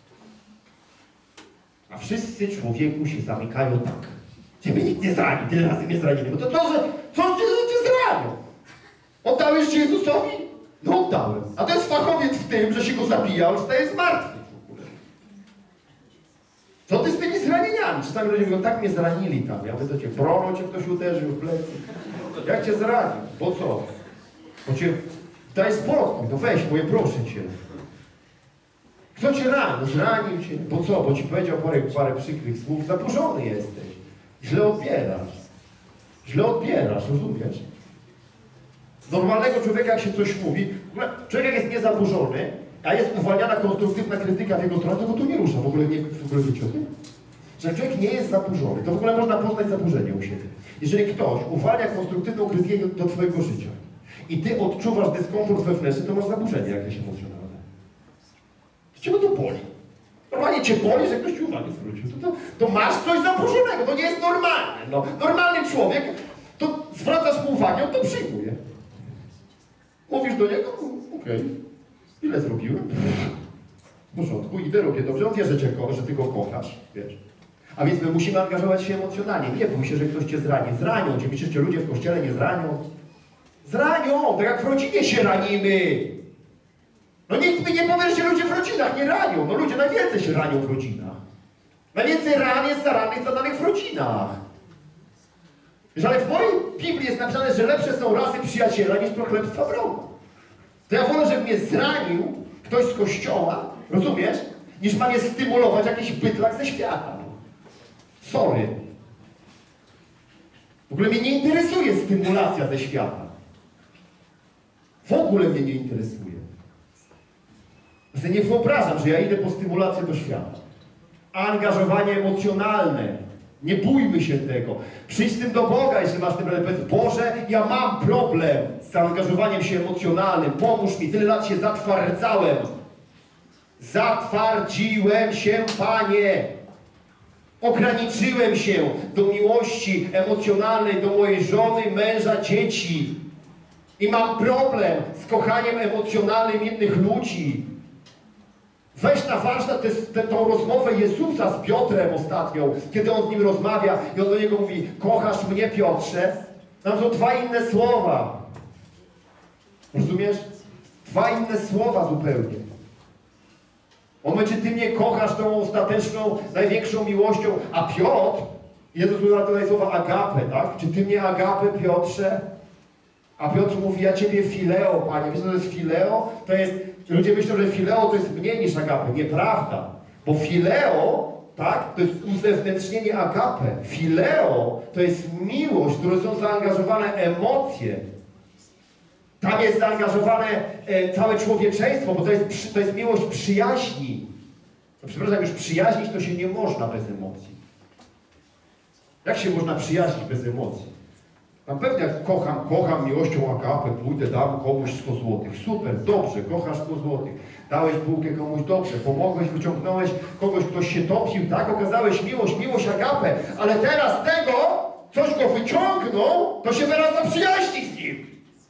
A wszyscy człowieku się zamykają tak. Ciebie nikt nie zrani, tyle razy mnie zranili. No to to, że co cię, że cię zranią? Oddałeś się Jezusowi? No oddałem. A to jest fachowiec w tym, że się go zabija, on staje z martwych w ogóle. Co ty z tymi zranieniami? Czasami ludzie mówią, tak mnie zranili tam. Ja mówię do ciebie, brono cię ktoś uderzył w plecy. Jak cię zranił? Po co? Bo cię, daj spokój, no weź, moje proszę cię. Kto cię ranił? Zranił cię. Po co? Bo ci powiedział parę, parę przykrych słów. Zaburzony jesteś. Źle odbierasz. Źle odbierasz, rozumiesz? Normalnego człowieka, jak się coś mówi, w ogóle człowiek jest niezaburzony, a jest uwalniana konstruktywna krytyka w jego stronę, to go to nie rusza. W ogóle, nie, w ogóle wiecie o tym? Że jak człowiek nie jest zaburzony, to w ogóle można poznać zaburzenie u siebie. Jeżeli ktoś uwalnia konstruktywną krytykę do twojego życia i ty odczuwasz dyskomfort wewnętrzny, to masz zaburzenie jakieś emocjonalne. To cię to boli. Normalnie cię boli, że ktoś ci uwagę zwrócił. To, to, to masz coś zaburzonego, to nie jest normalne. No, normalny człowiek, to zwracasz mu uwagę, on to przyjmuje. Mówisz do niego, okej, okay. Ile zrobiłem? W porządku, idę, robię dobrze. On wie, że, cię, że ty go kochasz, wiesz. A więc my musimy angażować się emocjonalnie. Nie bój się, że ktoś cię zrani. Zranią cię. Myślisz, że ludzie w kościele nie zranią? Zranią! Tak jak w rodzinie się ranimy. No nikt mi nie powie, że ludzie w rodzinach nie ranią. No ludzie najwięcej się ranią w rodzinach. Najwięcej ran jest zaranych zadanych w rodzinach. Wiesz, ale w mojej Biblii jest napisane, że lepsze są rasy przyjaciela niż prochlebstwa wroga. To ja wolę, żeby mnie zranił ktoś z kościoła, rozumiesz? Niż ma mnie stymulować jakiś bydlak ze świata. Sorry. W ogóle mnie nie interesuje stymulacja ze świata. W ogóle mnie nie interesuje. Ja sobie nie wyobrażam, że ja idę po stymulację do świata. Angażowanie emocjonalne. Nie bójmy się tego. Przyjdź z tym do Boga, jeśli masz z tym problem. Powiedz, Boże, ja mam problem z zaangażowaniem się emocjonalnym. Pomóż mi, tyle lat się zatwardzałem. Zatwardziłem się, Panie. Ograniczyłem się do miłości emocjonalnej do mojej żony, męża, dzieci. I mam problem z kochaniem emocjonalnym innych ludzi. Weź na warsztat tę rozmowę Jezusa z Piotrem ostatnią, kiedy on z nim rozmawia i on do niego mówi, kochasz mnie, Piotrze? Tam są dwa inne słowa. Rozumiesz? Dwa inne słowa zupełnie. On mówi, czy ty mnie kochasz tą ostateczną, największą miłością, a Piotr, Jezus używa tutaj słowa agape, tak? Czy ty mnie agape, Piotrze? A Piotr mówi, ja ciebie fileo, Panie. Wiesz, co to jest fileo? To jest, ludzie myślą, że fileo to jest mniej niż agape. Nieprawda. Bo fileo, tak, to jest uzewnętrznienie agape. Fileo to jest miłość, w którą są zaangażowane emocje. Tam jest zaangażowane e, całe człowieczeństwo, bo to jest, to jest miłość przyjaźni. No, przepraszam, już przyjaźnić to się nie można bez emocji. Jak się można przyjaźnić bez emocji? Tam pewnie jak kocham, kocham miłością agapę, pójdę, dam komuś sto złotych. Super, dobrze, kochasz sto złotych. Dałeś bułkę komuś, dobrze, pomogłeś, wyciągnąłeś kogoś, ktoś się topił, tak? Okazałeś miłość, miłość agapę, ale teraz tego, coś go wyciągnął, to się teraz zaprzyjaźni z nim.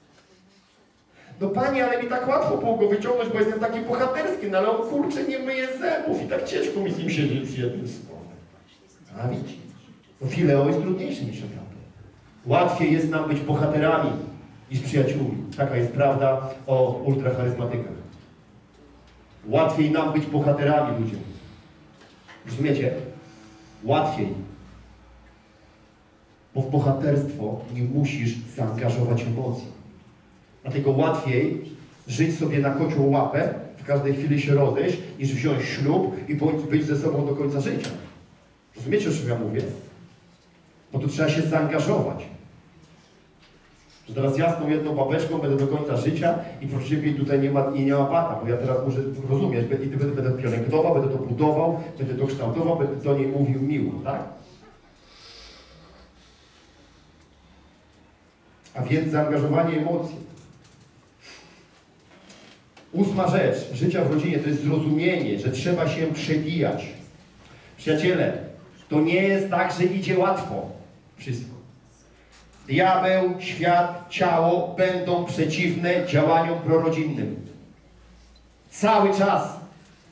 No Panie, ale mi tak łatwo było go wyciągnąć, bo jestem taki bohaterski, no ale on kurczę nie myje zębów i tak ciężko mi z nim siedzieć z jednym słowem. A widzisz, no fileo jest trudniejsze niż agapę. Łatwiej jest nam być bohaterami niż przyjaciółmi. Taka jest prawda o ultracharyzmatykach. Łatwiej nam być bohaterami, ludzie. Rozumiecie? Łatwiej. Bo w bohaterstwo nie musisz zaangażować emocji. Dlatego łatwiej żyć sobie na kocią łapę, w każdej chwili się rozejść, niż wziąć ślub i być ze sobą do końca życia. Rozumiecie, o czym ja mówię? Bo tu trzeba się zaangażować. Że teraz jasną jedną babeczką będę do końca życia i proszę Ciebie tutaj nie ma, nie, nie ma bata, bo ja teraz muszę rozumieć, będę, będę, będę pielęgnował, będę to budował, będę to kształtował, będę do niej mówił miło, tak? A więc zaangażowanie emocji. Ósma rzecz życia w rodzinie to jest zrozumienie, że trzeba się przebijać. Przyjaciele, to nie jest tak, że idzie łatwo wszystko. Diabeł, świat, ciało będą przeciwne działaniom prorodzinnym. Cały czas.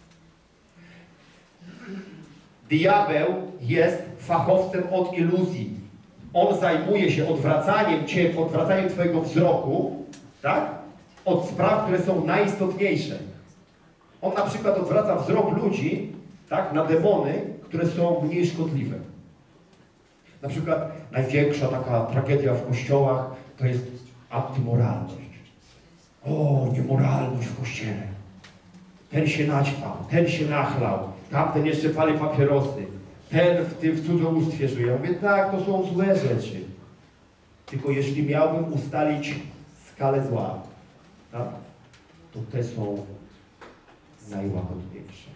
Diabeł jest fachowcem od iluzji. On zajmuje się odwracaniem cię, odwracaniem twojego wzroku, tak? Od spraw, które są najistotniejsze. On na przykład odwraca wzrok ludzi, tak? Na demony, które są mniej szkodliwe. Na przykład największa taka tragedia w kościołach to jest antymoralność. O, niemoralność w kościele. Ten się naćpał, ten się nachlał, tamten jeszcze pali papierosy, ten w tym w cudzołóstwie żyje. Ja mówię, tak, to są złe rzeczy. Tylko jeśli miałbym ustalić skalę zła, tak, to te są najłagodniejsze.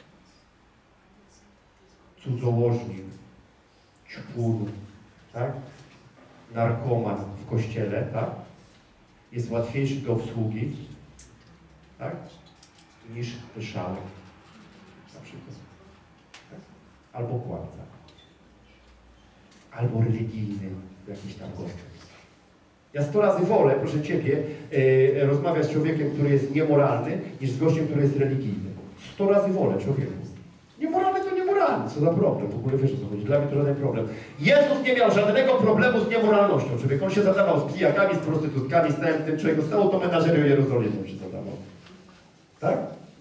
Cudzołożnik, ćpun, tak? Narkoman w kościele, tak? Jest łatwiejszy do obsługi, tak? Niż pyszałek, na przykład. Tak? Albo kłamca. Albo religijny, jakiś tam gość. Ja sto razy wolę, proszę Ciebie, yy, rozmawiać z człowiekiem, który jest niemoralny, niż z gościem, który jest religijny. Sto razy wolę człowieku. Niemoralny to niemoralny, co za problem, w ogóle wiesz o co chodzi, dla mnie to żaden problem. Jezus nie miał żadnego problemu z niemoralnością, człowiek, on się zadawał z pijakami, z prostytutkami, z całym tym człowiekiem, z całą tą menażerią Jerozolimą się zadawał. Tak?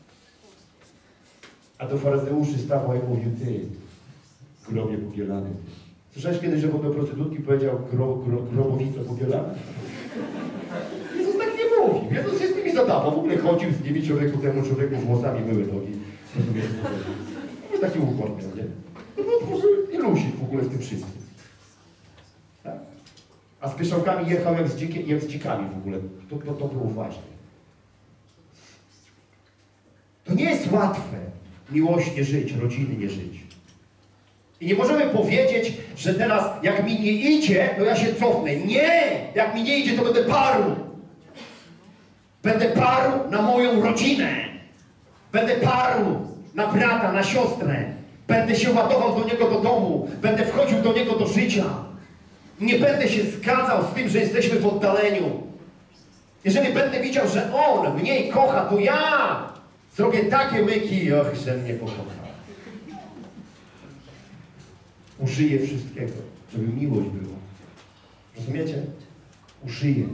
A do faryzeuszy stawał i mówił, ty, grobie pobielany. Słyszałeś kiedyś, że do prostytutki powiedział gro, gro, grobowice pobielane? Jezus tak nie mówił, Jezus się z nimi zadawał, w ogóle chodził z nimi, człowieku temu człowieku włosami myły nogi. No taki układ miał, nie? No to ilusik w ogóle w tym wszystkim. Tak? A z pyszałkami jechał jak z, dzikie, jak z dzikami w ogóle. To, to, to było ważne. To nie jest łatwe miłośnie żyć, rodzinnie żyć. I nie możemy powiedzieć, że teraz jak mi nie idzie, to ja się cofnę. Nie! Jak mi nie idzie, to będę parł. Będę parł na moją rodzinę. Będę parł na brata, na siostrę. Będę się ładował do niego do domu. Będę wchodził do niego do życia. Nie będę się zgadzał z tym, że jesteśmy w oddaleniu. Jeżeli będę widział, że on mniej kocha, to ja zrobię takie myki, och, że mnie pokocha. Użyję wszystkiego, żeby miłość była. Rozumiecie? Użyję.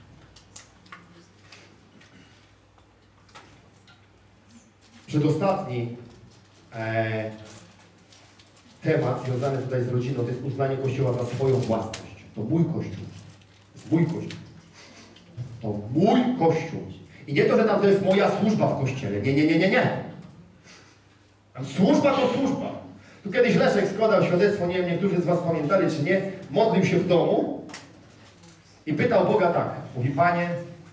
Przedostatni e, temat związany tutaj z rodziną to jest uznanie Kościoła za swoją własność. To mój Kościół. To jest mój Kościół. To mój Kościół. I nie to, że tam to jest moja służba w Kościele. Nie, nie, nie, nie, nie. Tam służba to służba. Tu kiedyś Leszek składał świadectwo, nie wiem, niektórzy z was pamiętali czy nie, modlił się w domu i pytał Boga tak. Mówi, Panie,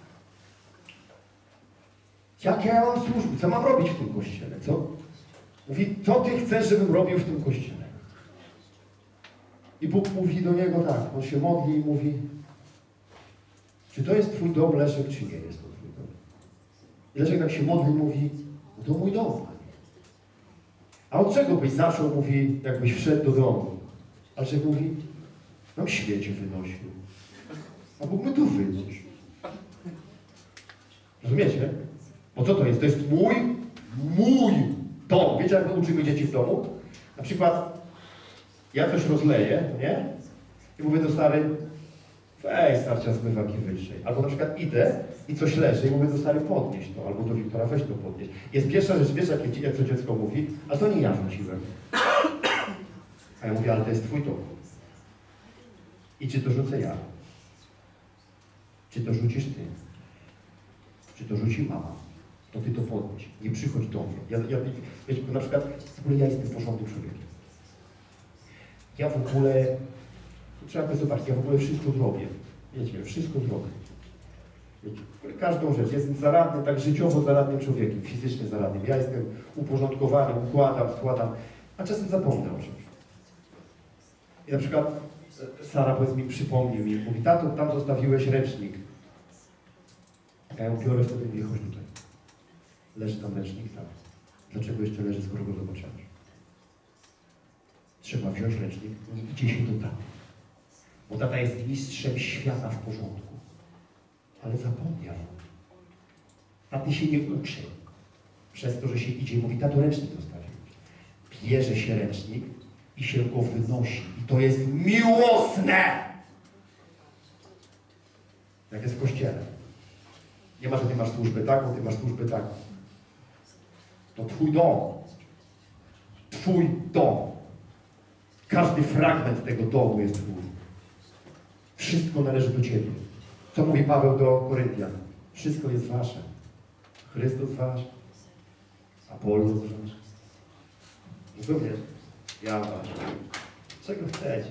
jakie ja mam służby? Co mam robić w tym Kościele? Co? Mówi, co Ty chcesz, żebym robił w tym Kościele? I Bóg mówi do niego tak, on się modli i mówi, czy to jest Twój dom, Leszek, czy nie jest to Twój dom? I Leszek tak się modli i mówi, no to mój dom. A od czego byś zaczął, mówi, jakbyś wszedł do domu? A Leszek mówi, no śmiecie wynosił. A Bóg my tu wynoś. Rozumiecie? Bo co to jest? To jest mój, mój dom. Wiecie, jak my uczymy dzieci w domu? Na przykład, ja coś rozleję, nie? I mówię do stary, weź starcia zmywaki wyższej. Albo na przykład idę i coś leży i mówię do stary, podnieś to. Albo do Wiktora, weź to podnieś. Jest pierwsza rzecz, wiesz, jak, jak to dziecko mówi, a to nie ja rzuciłem. A ja mówię, ale to jest twój dom. I czy to rzucę ja? Czy to rzucisz ty? Czy to rzuci mama? To ty to podnieś. Nie przychodź do mnie. Ja, ja, wiecie, na przykład, w ogóle ja jestem porządnym człowiekiem. Ja w ogóle, trzeba by zobaczyć, ja w ogóle wszystko zrobię. Wiecie, wszystko zrobię. Wiecie, każdą rzecz. Jestem zaradny, tak życiowo zaradnym człowiekiem, fizycznie zaradnym. Ja jestem uporządkowany, układam, składam, a czasem zapomnę o czymś. I na przykład Sara, powiedz mi, przypomnił mi, mówi, tato, tam zostawiłeś ręcznik. Ja ją biorę wtedy i chodź tutaj. Leży tam ręcznik? Tak. Dlaczego jeszcze leży, skoro go zobaczyłeś? Trzeba wziąć ręcznik, nie idzie się do taty. Bo tata jest mistrzem świata w porządku. Ale zapomniał. Taty się nie uczy. Przez to, że się idzie i mówi, tato ręcznik zostawił. Bierze się ręcznik i się go wynosi. I to jest miłosne! Jak jest w kościele. Nie ma, że ty masz służbę taką, ty masz służbę taką. To twój dom. Twój dom. Każdy fragment tego domu jest twój. Wszystko należy do ciebie. Co mówi Paweł do Koryntian? Wszystko jest wasze. Chrystus wasz. Apollos wasz. Rozumiesz? Ja wasz. Czego chcecie?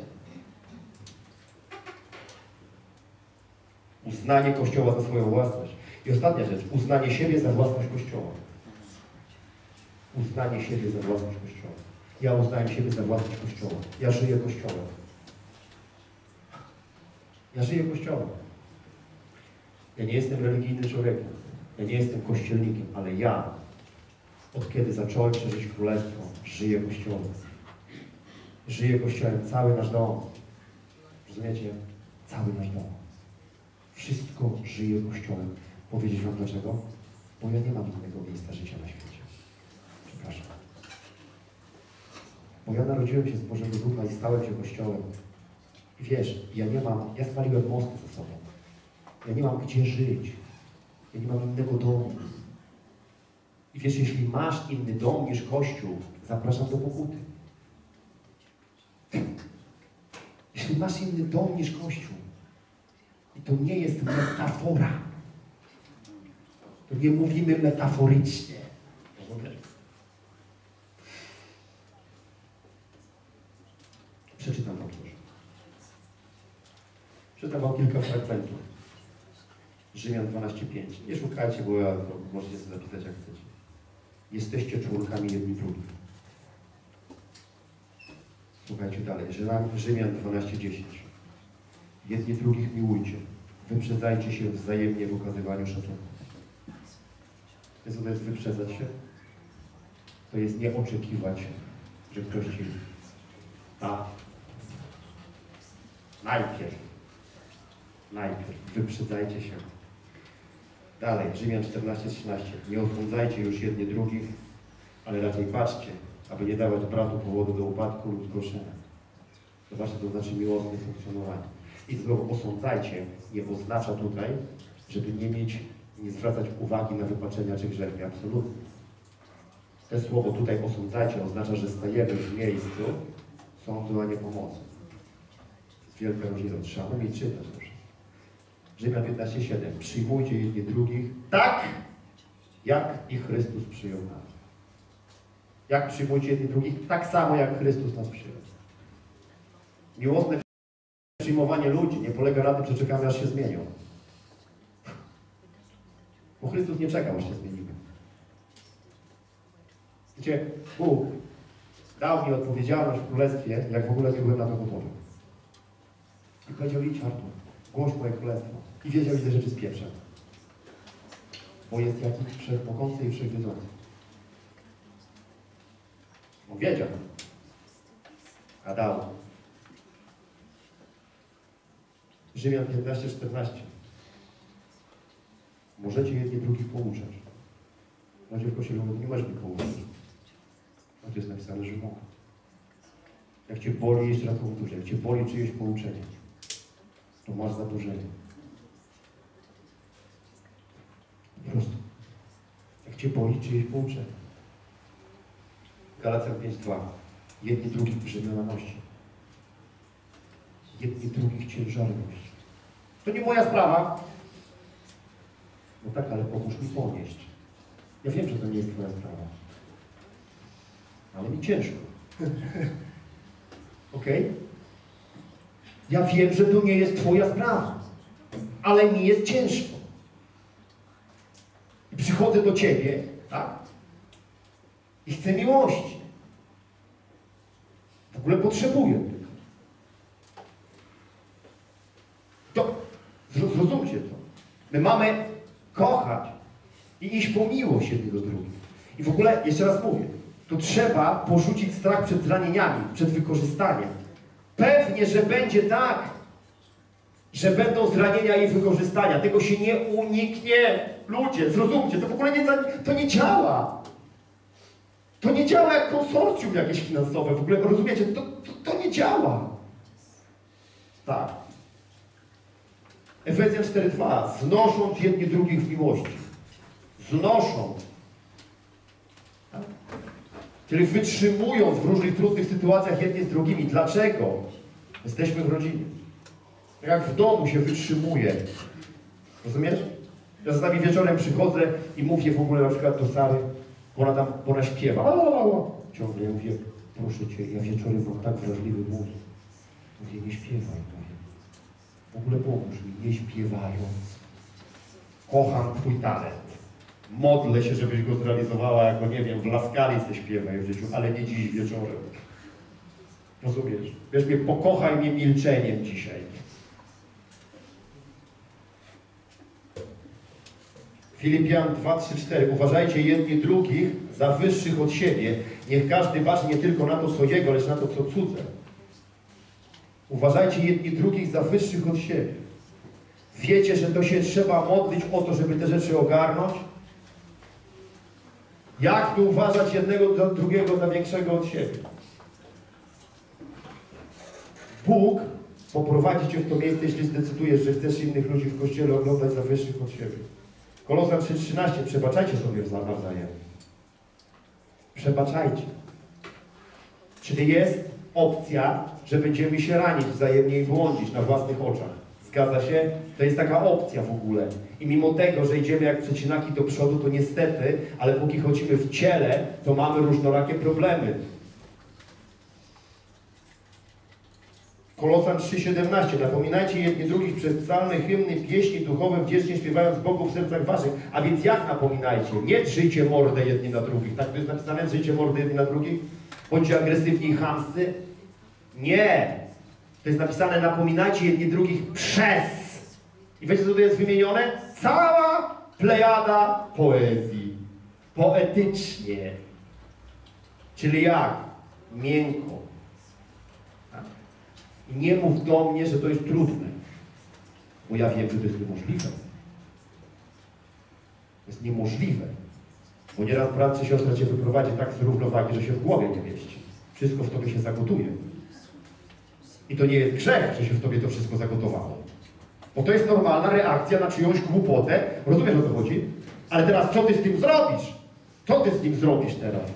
Uznanie Kościoła za swoją własność. I ostatnia rzecz. Uznanie siebie za własność Kościoła. Uznanie siebie za własność Kościoła. Ja uznaję siebie za własność Kościoła. Ja żyję Kościołem. Ja żyję Kościołem. Ja nie jestem religijnym człowiekiem. Ja nie jestem kościelnikiem, ale ja, od kiedy zacząłem przeżyć Królestwo, żyję Kościołem. Żyję Kościołem, cały nasz dom. Rozumiecie? Cały nasz dom. Wszystko żyje Kościołem. Powiedzieć wam dlaczego? Bo ja nie mam innego miejsca życia na świecie. Przepraszam. Bo ja narodziłem się z Bożego Ducha i stałem się Kościołem. I wiesz, ja nie mam, ja spaliłem mosty ze sobą. Ja nie mam gdzie żyć. Ja nie mam innego domu. I wiesz, jeśli masz inny dom niż Kościół, zapraszam do pokuty. Jeśli masz inny dom niż Kościół, i to nie jest metafora. To nie mówimy metaforycznie. Przeczytam wam coś. Przeczytam wam kilka fragmentów. Rzymian dwanaście pięć. Nie szukajcie, bo ja, to możecie sobie zapisać jak chcecie. Jesteście członkami jedni drugich. Słuchajcie dalej. Rzymian dwanaście dziesięć. Jedni drugich miłujcie. Wyprzedzajcie się wzajemnie w okazywaniu szacunku. Wiesz, co to jest wyprzedzać się? To jest nie oczekiwać, że ktoś ci da. Najpierw. Najpierw. Wyprzedzajcie się. Dalej. Rzymian czternaście trzynaście. Nie osądzajcie już jedni drugich, ale raczej patrzcie, aby nie dawać bratu powodu do upadku lub zgorszenia. Zobaczcie, to znaczy miłosne funkcjonowanie. I znowu osądzajcie nie oznacza tutaj, żeby nie mieć, nie zwracać uwagi na wypaczenia czy grzechy. Absolutnie. To słowo tutaj osądzajcie oznacza, że stajemy w miejscu sądu, a nie pomocy. Jest wielka różnica. Trzeba umieć czytać. Rzymian piętnaście siedem. Przyjmujcie jedni drugich tak, jak i Chrystus przyjął nas. Jak przyjmujcie jedni drugich? Tak samo, jak Chrystus nas przyjął. Miłosne przyjmowanie ludzi nie polega na tym, że czekamy, aż się zmienią. Bo Chrystus nie czekał, aż się zmienimy. Wiecie, Bóg dał mi odpowiedzialność w Królestwie, jak w ogóle nie byłem na to gotowy. I powiedział, idź Artur, głoś moje Królestwo. I wiedział, ile rzeczy spieprzę. Bo jest jakiś wszechmogący i wszechwiedzący. On wiedział. A dał. Rzymian piętnaście czternaście. Możecie jedni drugich pouczać. Będzie w Kościele nie możesz mi pouczać. A to jest napisane, że mogę. Jak cię boli, jeszcze raz powtórzę, jak cię boli czyjeś pouczenie, to masz zaburzenie. Po prostu. Jak cię boli czyjeś pouczenie. Galacjan pięć dwa. Jedni drugich brzemiona nosi. Jedni drugich ciężary nosi. To nie moja sprawa. No tak, ale pomóż mi ponieść. Ja wiem, że to nie jest twoja sprawa. Ale mi ciężko. Okej? Okay? Ja wiem, że to nie jest twoja sprawa. Ale mi jest ciężko. I przychodzę do ciebie, tak? I chcę miłości. W ogóle potrzebuję tego. To, zrozumcie to. My mamy kochać I iść po miłość jedni do drugich. I w ogóle, jeszcze raz mówię, to trzeba porzucić strach przed zranieniami, przed wykorzystaniem. Pewnie, że będzie tak, że będą zranienia i wykorzystania. Tego się nie uniknie. Ludzie, zrozumcie, to w ogóle nie, to nie działa. To nie działa jak konsorcjum jakieś finansowe. W ogóle, rozumiecie, to, to, to nie działa. Tak. Efezjan cztery dwa. Znosząc jedni drugich w miłości. Znosząc. Tak? Czyli wytrzymując w różnych trudnych sytuacjach jedni z drugimi. Dlaczego? Jesteśmy w rodzinie. Jak w domu się wytrzymuje. Rozumiesz? Ja czasami wieczorem przychodzę i mówię w ogóle na przykład do Sary, bo ona tam, bo ona śpiewa. Ciągle ja mówię, proszę Cię, ja wieczorem mam tak wrażliwy mózg. Mówię, nie śpiewaj. Mówię. W ogóle pomóż mi, nie śpiewając. Kocham Twój talent. Modlę się, żebyś go zrealizowała jako, nie wiem, w Laskali se śpiewaj w życiu, ale nie dziś wieczorem. Rozumiesz? Wiesz mnie, pokochaj mnie milczeniem dzisiaj. Filipian dwa, trzy, cztery. Uważajcie jedni drugich za wyższych od siebie. Niech każdy patrzy nie tylko na to, co jego, lecz na to, co cudze. Uważajcie jedni drugich za wyższych od siebie. Wiecie, że to się trzeba modlić o to, żeby te rzeczy ogarnąć? Jak tu uważać jednego za drugiego za większego od siebie? Bóg poprowadzi Cię w to miejsce, jeśli zdecydujesz, że chcesz innych ludzi w Kościele oglądać za wyższych od siebie. Kolosan trzy trzynaście. Przebaczajcie sobie nawzajem. Przebaczajcie. Czyli jest opcja, że będziemy się ranić wzajemnie i błądzić na własnych oczach. Zgadza się? To jest taka opcja w ogóle. I mimo tego, że idziemy jak przecinaki do przodu, to niestety, ale póki chodzimy w ciele, to mamy różnorakie problemy. Kolosan trzy siedemnaście. Napominajcie jedni drugich przez psalmy, hymny, pieśni duchowe, wdzięcznie śpiewając Bogu w sercach waszych. A więc jak napominajcie? Nie drzyjcie mordę jedni na drugich. Tak to jest napisane? Drzyjcie mordę jedni na drugich? Bądźcie agresywni i chamscy? Nie. To jest napisane, napominajcie jedni drugich przez. I wiecie, co tu jest wymienione? Cała plejada poezji. Poetycznie. Czyli jak? Miękko. I nie mów do mnie, że to jest trudne. Bo ja wiem, że to jest niemożliwe. To jest niemożliwe. Bo nieraz brat czy siostra Cię wyprowadzi tak z równowagi, że się w głowie nie mieści. Wszystko w Tobie się zagotuje. I to nie jest grzech, że się w Tobie to wszystko zagotowało. Bo to jest normalna reakcja na czyjąś głupotę. Rozumiesz, o co chodzi? Ale teraz co Ty z tym zrobisz? Co Ty z tym zrobisz teraz?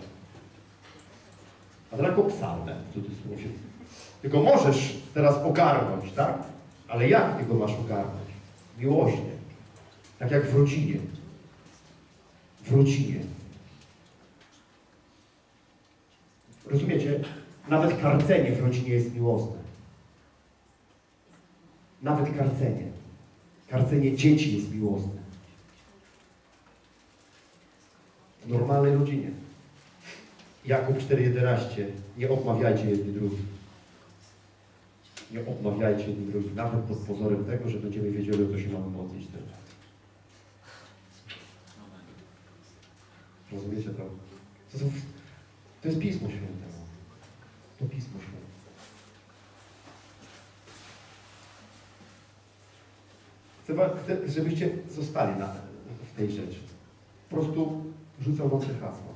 A to jako psalmę, w cudzysłowie. Tylko możesz teraz ogarnąć, tak? Ale jak Ty go masz ogarnąć? Miłośnie. Tak jak w rodzinie. W rodzinie. Rozumiecie? Nawet karcenie w rodzinie jest miłosne. Nawet karcenie. Karcenie dzieci jest miłosne. W normalnej rodzinie. Jakub cztery jedenaście. Nie obmawiajcie jedni drugich. Nie obmawiajcie jedni drugich, nawet pod pozorem tego, że będziemy wiedzieli, o co się mamy modlić teraz. Rozumiecie to? To, są, to jest Pismo Święte. To Pismo Święte. Chcę, chcę, żebyście zostali na, w tej rzeczy. Po prostu rzucam wam te hasła.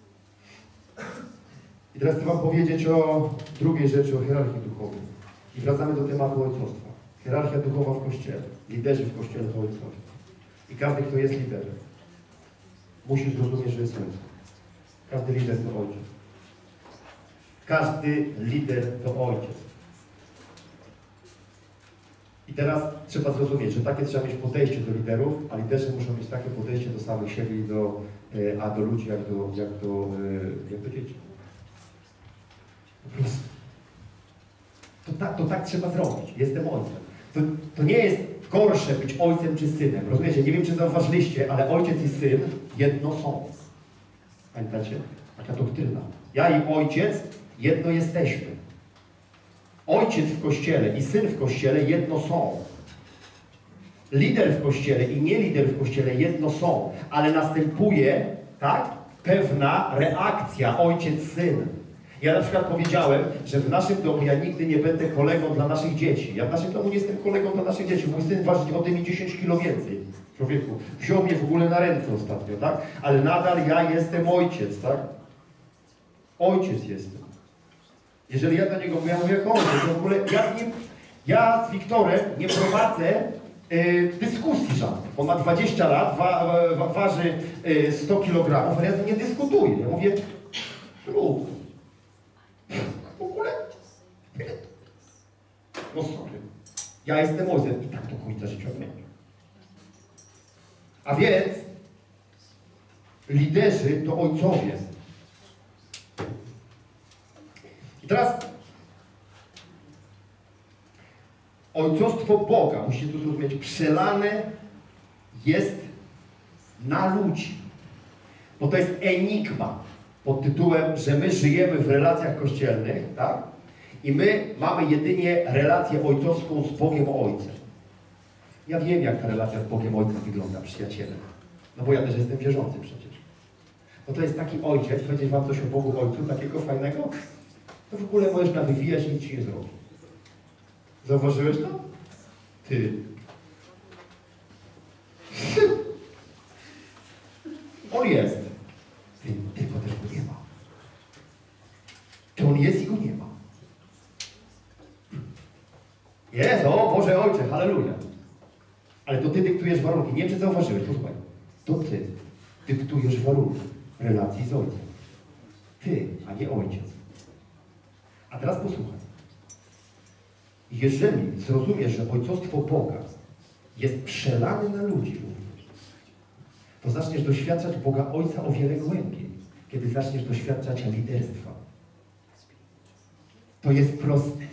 I teraz chcę wam powiedzieć o drugiej rzeczy, o hierarchii duchowej. I wracamy do tematu ojcostwa. Hierarchia duchowa w Kościele. Liderzy w Kościele to ojcowie. I każdy, kto jest liderem, musi zrozumieć, że jest ojcem. Każdy lider to ojciec. Każdy lider to ojciec. I teraz trzeba zrozumieć, że takie trzeba mieć podejście do liderów, a liderzy muszą mieć takie podejście do samych siebie i do, a do ludzi, jak do, jak do, jak do dzieci. Po prostu. To tak, to tak trzeba zrobić. Jestem ojcem. To, to nie jest gorsze być ojcem czy synem. Rozumiecie? Nie wiem, czy zauważyliście, ale ojciec i syn jedno są. Pamiętacie? Taka doktryna. Ja i ojciec jedno jesteśmy. Ojciec w Kościele i syn w Kościele jedno są. lider w Kościele i nie lider w Kościele jedno są, ale następuje, tak, pewna reakcja ojciec-syn. Ja na przykład powiedziałem, że w naszym domu ja nigdy nie będę kolegą dla naszych dzieci. Ja w naszym domu nie jestem kolegą dla naszych dzieci. Mój syn waży ode mnie dziesięć kilo więcej. Człowieku, wziął mnie w ogóle na ręce ostatnio, tak? Ale nadal ja jestem ojciec, tak? Ojciec jestem. Jeżeli ja do niego mówię, ja mówię jako ojciec, to w ogóle ja z nim, ja z Wiktorem nie prowadzę y, dyskusji żadnych. On ma dwadzieścia lat, wa, wa, waży y, sto kilogramów, ale ja z nim nie dyskutuję. Ja mówię, lub, w ogóle, no sorry, ja jestem ojcem i tak to końca życia będzie. A więc liderzy to ojcowie. I teraz ojcostwo Boga, musicie to zrozumieć, przelane jest na ludzi. Bo to jest enigma pod tytułem, że my żyjemy w relacjach kościelnych, tak? I my mamy jedynie relację ojcowską z Bogiem Ojcem. Ja wiem, jak ta relacja z Bogiem Ojcem wygląda, przyjaciele. No bo ja też jestem wierzący przecież. No to jest taki ojciec, powiedzieć wam coś o Bogu Ojcu, takiego fajnego, to w ogóle możesz na wywijać i nic ci nie zrobi. Zauważyłeś to? Ty. On jest. Ty, tylko też go nie ma. Czy on jest i go nie ma? Jest, o Boże Ojcze, halleluja. Ale to Ty dyktujesz warunki. Nie wiem, czy zauważyłeś, posłuchaj. To Ty dyktujesz warunki relacji z Ojcem. Ty, a nie Ojciec. A teraz posłuchaj. Jeżeli zrozumiesz, że ojcostwo Boga jest przelane na ludzi również, to zaczniesz doświadczać Boga Ojca o wiele głębiej, kiedy zaczniesz doświadczać liderstwa. To jest proste.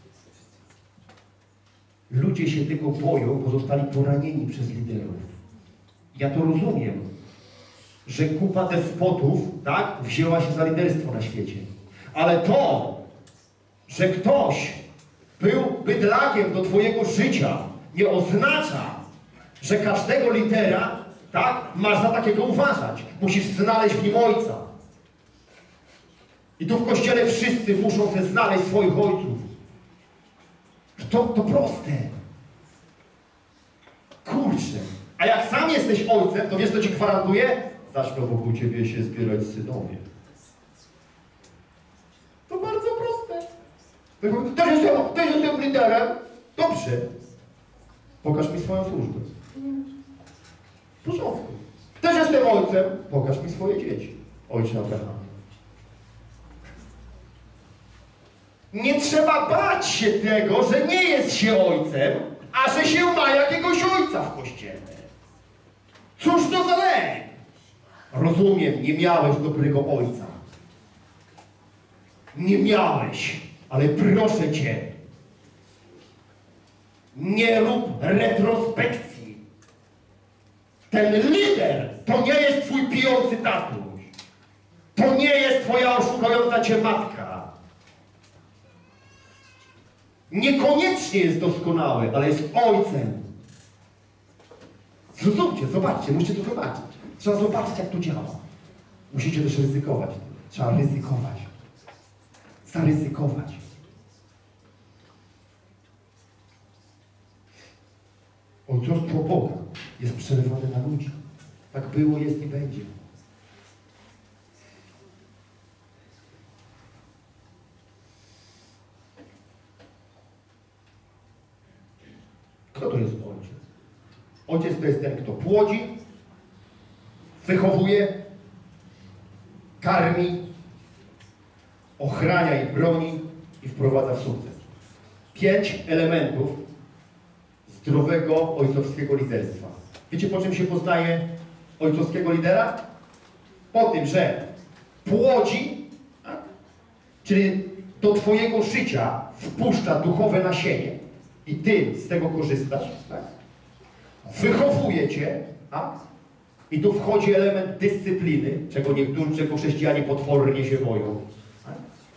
Ludzie się tego boją, bo zostali poranieni przez liderów. Ja to rozumiem, że kupa despotów, tak, wzięła się za liderstwo na świecie. Ale to, że ktoś był bydlakiem do twojego życia, nie oznacza, że każdego lidera, tak, masz za takiego uważać. Musisz znaleźć w nim Ojca. I tu w Kościele wszyscy muszą sobie znaleźć swoich ojców. To, to proste. Kurczę. A jak sam jesteś ojcem, to wiesz, co ci gwarantuje? Zaczną wokół ciebie się zbierać synowie. To bardzo proste. Też jestem, też jestem liderem. Dobrze. Pokaż mi swoją służbę. W porządku. Też jestem ojcem. Pokaż mi swoje dzieci. Ojcze Abraham. Nie trzeba bać się tego, że nie jest się ojcem, a że się ma jakiegoś ojca w Kościele. Cóż to za lęk? Rozumiem, nie miałeś dobrego ojca. Nie miałeś, ale proszę Cię, nie rób retrospekcji. Ten lider to nie jest Twój pijący tatuś. To nie jest Twoja oszukująca Cię matka. Niekoniecznie jest doskonały, ale jest ojcem. Zrozumcie, zobaczcie, musicie to zobaczyć. Trzeba zobaczyć, jak to działa. Musicie też ryzykować. Trzeba ryzykować. Zaryzykować. Ojcostwo Boga jest przelewane na ludzi. Tak było, jest i będzie. Kto to jest ojciec? Ojciec to jest ten, kto płodzi, wychowuje, karmi, ochrania i broni i wprowadza w sukces. Pięć elementów zdrowego ojcowskiego liderstwa. Wiecie, po czym się poznaje ojcowskiego lidera? Po tym, że płodzi, tak? Czyli do twojego życia wpuszcza duchowe nasienie i ty z tego korzystasz, tak? Wychowuje cię, tak? I tu wchodzi element dyscypliny, czego niektórzy, czego chrześcijanie potwornie się boją. Tak?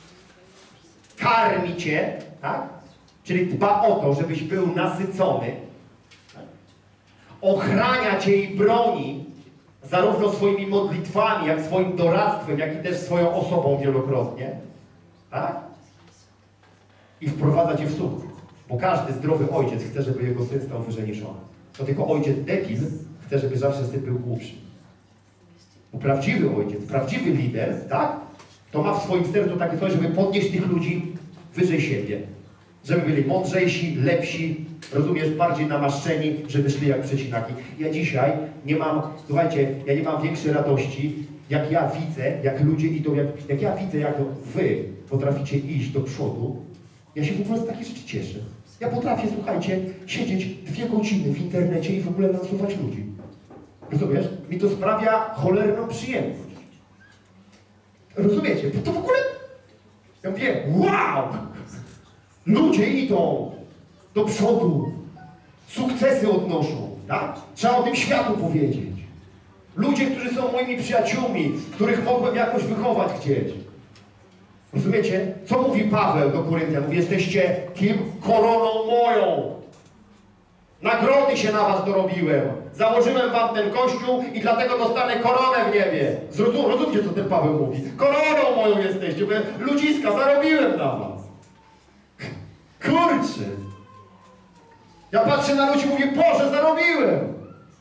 Karmi cię, tak? Czyli dba o to, żebyś był nasycony. Tak? ochrania Cię i broni zarówno swoimi modlitwami, jak swoim doradztwem, jak i też swoją osobą wielokrotnie. Tak? I wprowadza Cię w sukces. Bo każdy zdrowy ojciec chce, żeby jego syn stał wyżej niż on. To tylko ojciec debil chce, żeby zawsze syn był głupszy. Bo prawdziwy ojciec, prawdziwy lider, tak? To ma w swoim sercu takie coś, żeby podnieść tych ludzi wyżej siebie. Żeby byli mądrzejsi, lepsi, rozumiesz, bardziej namaszczeni, żeby szli jak przecinaki. Ja dzisiaj nie mam, słuchajcie, ja nie mam większej radości, jak ja widzę, jak ludzie idą, jak, jak ja widzę, jak wy potraficie iść do przodu. Ja się w ogóle z takich rzeczy cieszę. Ja potrafię, słuchajcie, siedzieć dwie godziny w internecie i w ogóle lansować ludzi. Rozumiesz? Mi to sprawia cholerną przyjemność. Rozumiecie? To w ogóle... Ja mówię, wow! Ludzie idą do przodu, sukcesy odnoszą, tak? Trzeba o tym światu powiedzieć. Ludzie, którzy są moimi przyjaciółmi, których mogłem jakoś wychować gdzieś. Rozumiecie? Co mówi Paweł do Koryntian? Mówi, jesteście kim? Koroną moją. Nagrody się na was dorobiłem. Założyłem wam ten kościół i dlatego dostanę koronę w niebie. Zrozum, rozumiecie, co ten Paweł mówi? Koroną moją jesteście, bo ludziska, zarobiłem na was. Kurczę. Ja patrzę na ludzi i mówię, Boże, zarobiłem.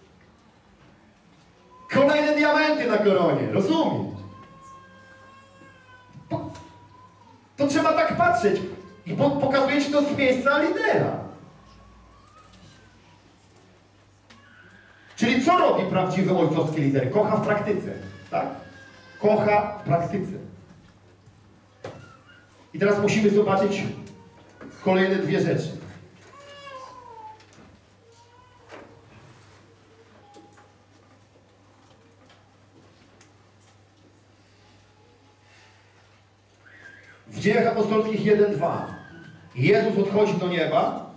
Kolejne diamenty na koronie, rozumiesz? To, to trzeba tak patrzeć. I po, pokazuje ci to z miejsca lidera. Czyli co robi prawdziwy ojcowski lider? Kocha w praktyce, tak? Kocha w praktyce. I teraz musimy zobaczyć kolejne dwie rzeczy. W Dziejach Apostolskich jeden dwa Jezus odchodzi do nieba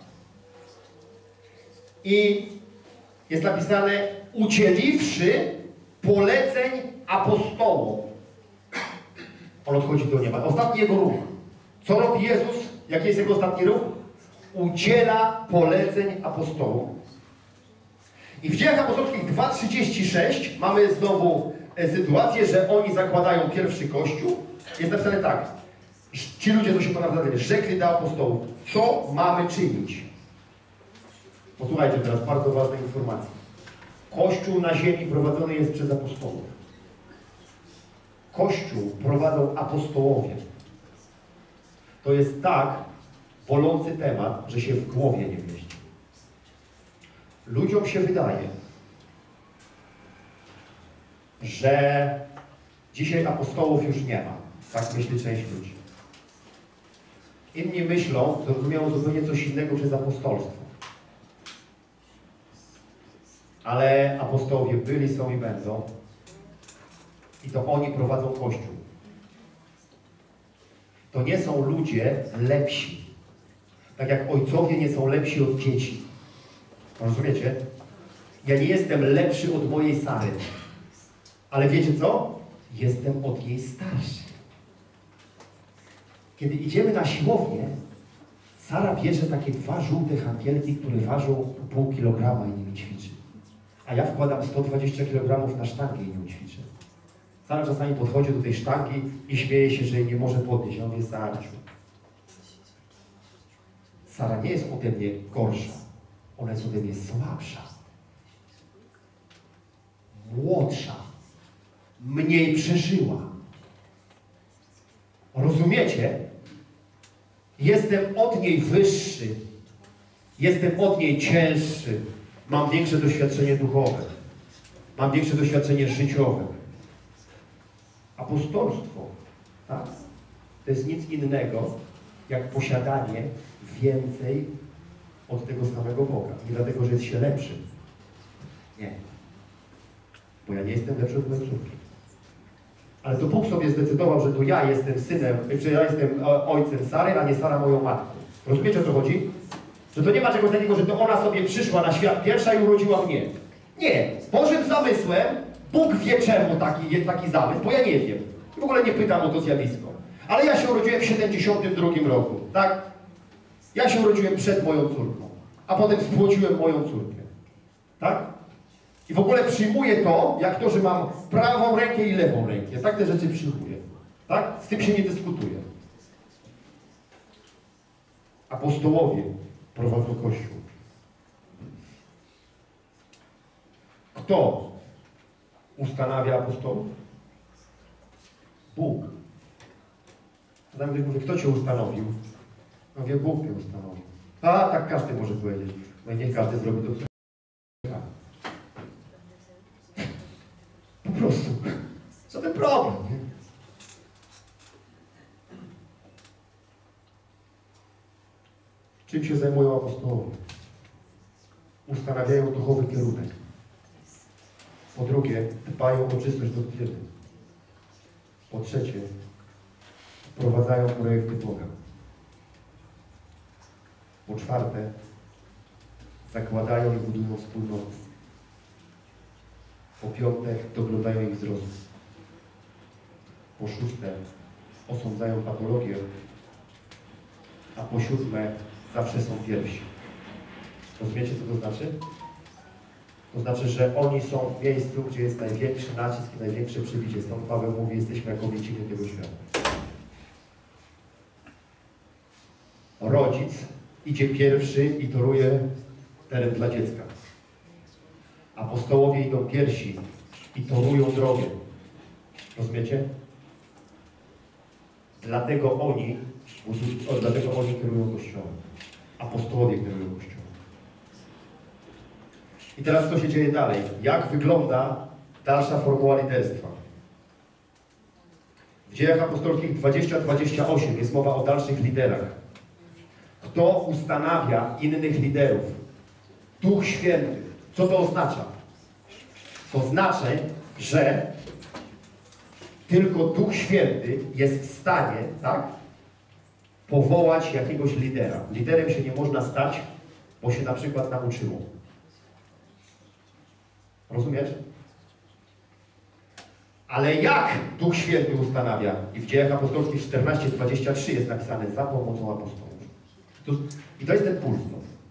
i jest napisane, udzieliwszy poleceń apostołom. On odchodzi do nieba. Ostatni jego ruch. Co robi Jezus? Jaki jest jego ostatni ruch? Udziela poleceń apostołom. I w Dziejach Apostolskich dwa trzydzieści sześć mamy znowu e, sytuację, że oni zakładają pierwszy kościół. Jest napisane tak. Ci ludzie, co się ponawracali, rzekli do apostołów, co mamy czynić? Posłuchajcie teraz bardzo ważnej informacji. Kościół na ziemi prowadzony jest przez apostołów. Kościół prowadzą apostołowie. To jest tak bolący temat, że się w głowie nie mieści. Ludziom się wydaje, że dzisiaj apostołów już nie ma. Tak myśli część ludzi. Inni myślą, zrozumiało zupełnie coś innego przez apostolstwo. Ale apostołowie byli, są i będą. I to oni prowadzą Kościół. To nie są ludzie lepsi. Tak jak ojcowie nie są lepsi od dzieci. Rozumiecie? Ja nie jestem lepszy od mojej Sary. Ale wiecie co? Jestem od jej starszy. Kiedy idziemy na siłownię, Sara bierze takie dwa żółte hankielki, które ważą pół kilograma i nimi ćwiczy. A ja wkładam sto dwadzieścia kilogramów na sztangę i nią ćwiczę. Sara czasami podchodzi do tej sztangi i śmieje się, że jej nie może podnieść. Ja mówię, Sarciu, Sara nie jest ode mnie gorsza. Ona jest ode mnie słabsza. Młodsza. Mniej przeżyła. Rozumiecie? Jestem od niej wyższy. Jestem od niej cięższy. Mam większe doświadczenie duchowe. Mam większe doświadczenie życiowe. Apostolstwo, tak? To jest nic innego, jak posiadanie więcej od tego samego Boga. Nie dlatego, że jest się lepszym. Nie. Bo ja nie jestem lepszy od mojej córki. Ale to Bóg sobie zdecydował, że to ja jestem synem, że ja jestem ojcem Sary, a nie Sara moją matką. Rozumiecie, o co chodzi? Że to nie ma czegoś takiego, że to ona sobie przyszła na świat pierwsza i urodziła mnie. Nie. Bożym zamysłem Bóg wie czemu taki, taki zamysł, bo ja nie wiem. W ogóle nie pytam o to zjawisko. Ale ja się urodziłem w siedemdziesiątym drugim roku, tak? Ja się urodziłem przed moją córką, a potem spłodziłem moją córkę. Tak? I w ogóle przyjmuję to, jak to, że mam prawą rękę i lewą rękę. Tak te rzeczy przyjmuję. Tak? Z tym się nie dyskutuje. Apostołowie prowadzą Kościół. Kto ustanawia apostołów? Bóg. Zatem ktoś mówi, kto cię ustanowił? No wie, Bóg mnie ustanowił. A, tak każdy może powiedzieć. No i niech każdy zrobi to, co chce. Po prostu. Co ten problem, nie? Czym się zajmują apostołowie? Ustanawiają duchowy kierunek. Po drugie, dbają o czystość doktryny. Po trzecie, wprowadzają projekty Boga. Po czwarte, zakładają i budują wspólnoty. Po piąte, doglądają ich wzrostu. Po szóste, osądzają patologię. A po siódme, zawsze są pierwsi. Rozumiecie, co to znaczy? To znaczy, że oni są w miejscu, gdzie jest największy nacisk i największe przybicie. Stąd Paweł mówi, jesteśmy jako wieciny tego świata. Rodzic idzie pierwszy i toruje teren dla dziecka. Apostołowie idą pierwsi i torują drogę. Rozumiecie? Dlatego oni, dlatego oni kierują Kościołem. Apostołowie kierują Kościołem. I teraz co się dzieje dalej? Jak wygląda dalsza formuła liderstwa? W Dziejach Apostolskich dwadzieścia dwadzieścia osiem jest mowa o dalszych liderach. Kto ustanawia innych liderów? Duch Święty. Co to oznacza? To znaczy, że tylko Duch Święty jest w stanie, tak, powołać jakiegoś lidera. Liderem się nie można stać, bo się na przykład nauczyło. Rozumiesz? Ale jak Duch Święty ustanawia? I w Dziejach Apostolskich czternaście dwadzieścia trzy jest napisane za pomocą apostołów. To, I to jest ten puls.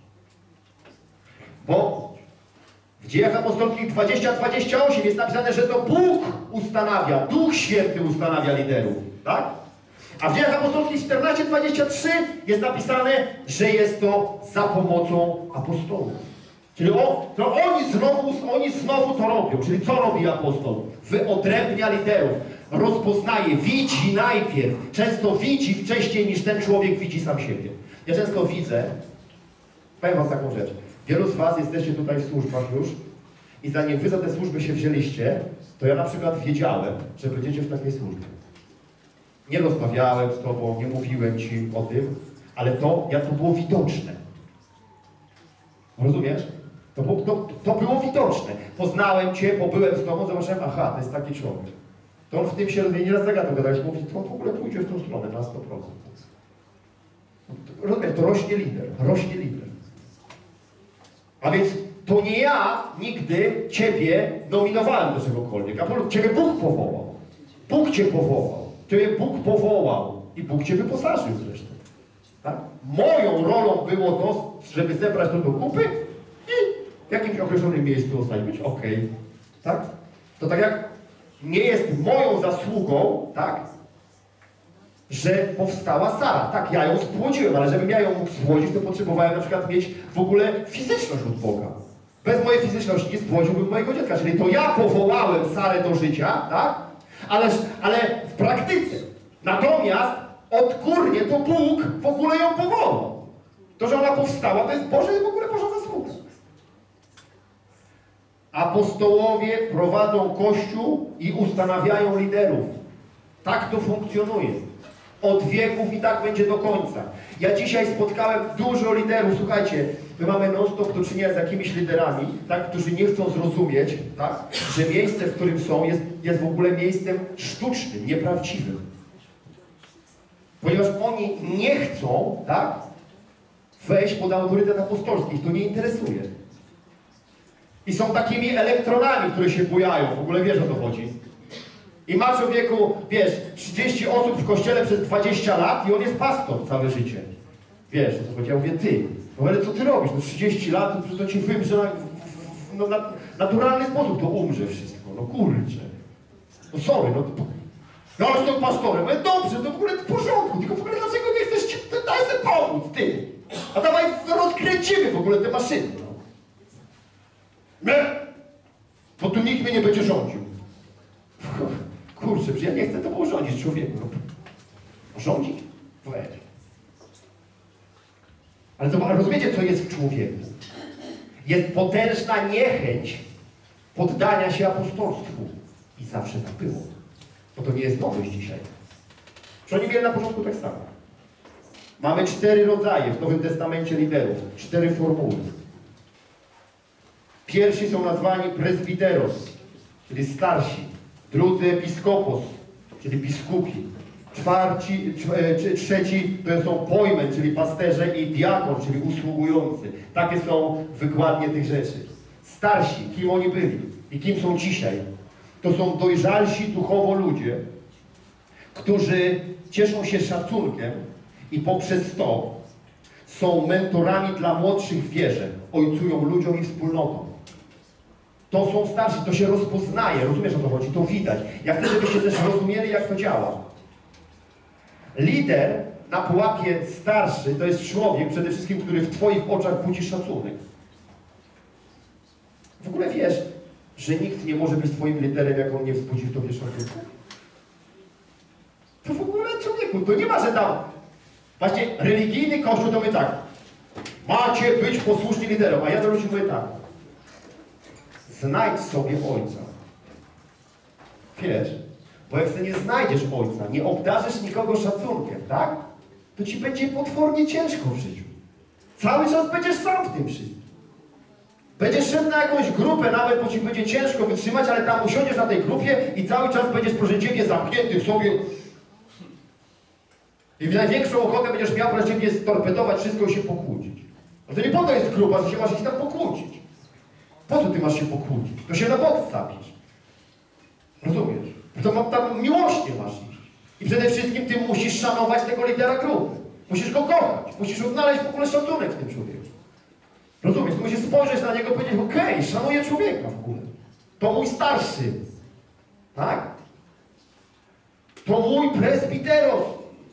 Bo w Dziejach Apostolskich dwadzieścia dwadzieścia osiem jest napisane, że to Bóg ustanawia, Duch Święty ustanawia liderów. Tak? A w Dziejach Apostolskich czternaście dwadzieścia trzy jest napisane, że jest to za pomocą apostołów. Czyli o, to oni znowu, oni znowu to robią. Czyli co robi apostoł? Wyodrębnia liderów. Rozpoznaje, widzi najpierw. Często widzi wcześniej niż ten człowiek widzi sam siebie. Ja często widzę, powiem wam taką rzecz. Wielu z was jesteście tutaj w służbach już i zanim wy za te służby się wzięliście, to ja na przykład wiedziałem, że będziecie w takiej służbie. Nie rozmawiałem z tobą, nie mówiłem ci o tym, ale to, jak to było widoczne. Rozumiesz? To, to, to było widoczne. Poznałem cię, pobyłem z tobą, zobaczyłem, aha, to jest taki człowiek. To on w tym się rozumie, nieraz zagadał, gadałeś, mówi, to on w ogóle pójdzie w tą stronę na sto procent. Rozumiesz, to rośnie lider, rośnie lider. A więc to nie ja nigdy ciebie nominowałem do czegokolwiek, a ciebie Bóg powołał. Bóg cię powołał. Ciebie Bóg powołał i Bóg cię wyposażył zresztą. Tak? Moją rolą było to, żeby zebrać to do kupy i w jakimś określonym miejscu osadzić. Okej. Okay. Tak? To tak jak nie jest moją zasługą, tak, że powstała Sara. Tak, ja ją spłodziłem, ale żebym ja ją mógł spłodzić, to potrzebowałem na przykład mieć w ogóle fizyczność od Boga. Bez mojej fizyczności nie spłodziłbym mojego dziecka. Czyli to ja powołałem Sarę do życia, tak? Ale, ale w praktyce. Natomiast odgórnie to Bóg w ogóle ją powołał. To, że ona powstała, to jest Boże, w ogóle Boża zasługa. Apostołowie prowadzą Kościół i ustanawiają liderów. Tak to funkcjonuje. Od wieków i tak będzie do końca. Ja dzisiaj spotkałem dużo liderów. Słuchajcie, my mamy non-stop do czynienia z jakimiś liderami, tak, którzy nie chcą zrozumieć, tak, że miejsce, w którym są, jest, jest w ogóle miejscem sztucznym, nieprawdziwym. Ponieważ oni nie chcą, tak, wejść pod autorytet apostolski. Ich to nie interesuje. I są takimi elektronami, które się bujają. W ogóle wiesz, o co chodzi. I ma człowieku, wiesz, trzydzieści osób w kościele przez dwadzieścia lat i on jest pastor całe życie. Wiesz, o co chodzi. Ja mówię, ty, no ale co ty robisz? No trzydzieści lat, to, to ci wymrze na, no, na, naturalny sposób, to umrze wszystko. No kurczę. No sorry, no to... No ale z tym pastorem, ale dobrze, to w ogóle w porządku, tylko w ogóle dlaczego nie chcesz ci... Daj sobie pomóc, ty! A dawaj rozkręcimy w ogóle te maszyny, no. Nie! Bo tu nikt mnie nie będzie rządził. Kurczę, przecież ja nie chcę tobą rządzić, człowieku. No. Rządzić? Weź. Ale to, rozumiecie, co jest w człowieku? Jest potężna niechęć poddania się apostolstwu. I zawsze tak było. Bo to nie jest nowość dzisiaj. Czy oni mieli na początku tak samo? Mamy cztery rodzaje w Nowym Testamencie liderów. Cztery formuły. Pierwsi są nazwani presbiteros, czyli starsi. Drudzy episkopos, czyli biskupi. Czwarci, trzeci to są pojmen, czyli pasterze, i diakon, czyli usługujący. Takie są wykładnie tych rzeczy. Starsi, kim oni byli i kim są dzisiaj? To są dojrzalsi duchowo ludzie, którzy cieszą się szacunkiem i poprzez to są mentorami dla młodszych w wierze, ojcują ludziom i wspólnotom. To są starsi, to się rozpoznaje, rozumiesz, o co chodzi, to widać. Ja chcę, żebyście też rozumieli, jak to działa. Lider na pułapie starszy to jest człowiek przede wszystkim, który w twoich oczach budzi szacunek. W ogóle wiesz, że nikt nie może być twoim liderem, jak on nie wzbudzi w tobie szacunku? To w ogóle, człowieku, to nie ma, że tam... Właśnie religijny kościół to my tak. Macie być posłuszni liderom, a ja do ludzi mówię tak. Znajdź sobie ojca. Wiesz? Bo jak sobie nie znajdziesz ojca, nie obdarzysz nikogo szacunkiem, tak? To ci będzie potwornie ciężko w życiu. Cały czas będziesz sam w tym wszystkim. Będziesz szedł na jakąś grupę, nawet bo ci będzie ciężko wytrzymać, ale tam usiądziesz na tej grupie i cały czas będziesz, proszę ciebie, zamknięty w sobie. I w największą ochotę będziesz miał, proszę ciebie, storpedować wszystko i się pokłócić. No to nie po to jest grupa, że się masz się tam pokłócić. Po co ty masz się pokłócić? To się na bok stawisz. Rozumiesz? To tam miłośnie masz iść. I przede wszystkim ty musisz szanować tego lidera grupy. Musisz go kochać. Musisz odnaleźć w ogóle szacunek w tym człowieku. Rozumiesz? Musisz spojrzeć na niego i powiedzieć, okej, okay, szanuję człowieka w ogóle. To mój starszy. Tak? To mój presbiteros.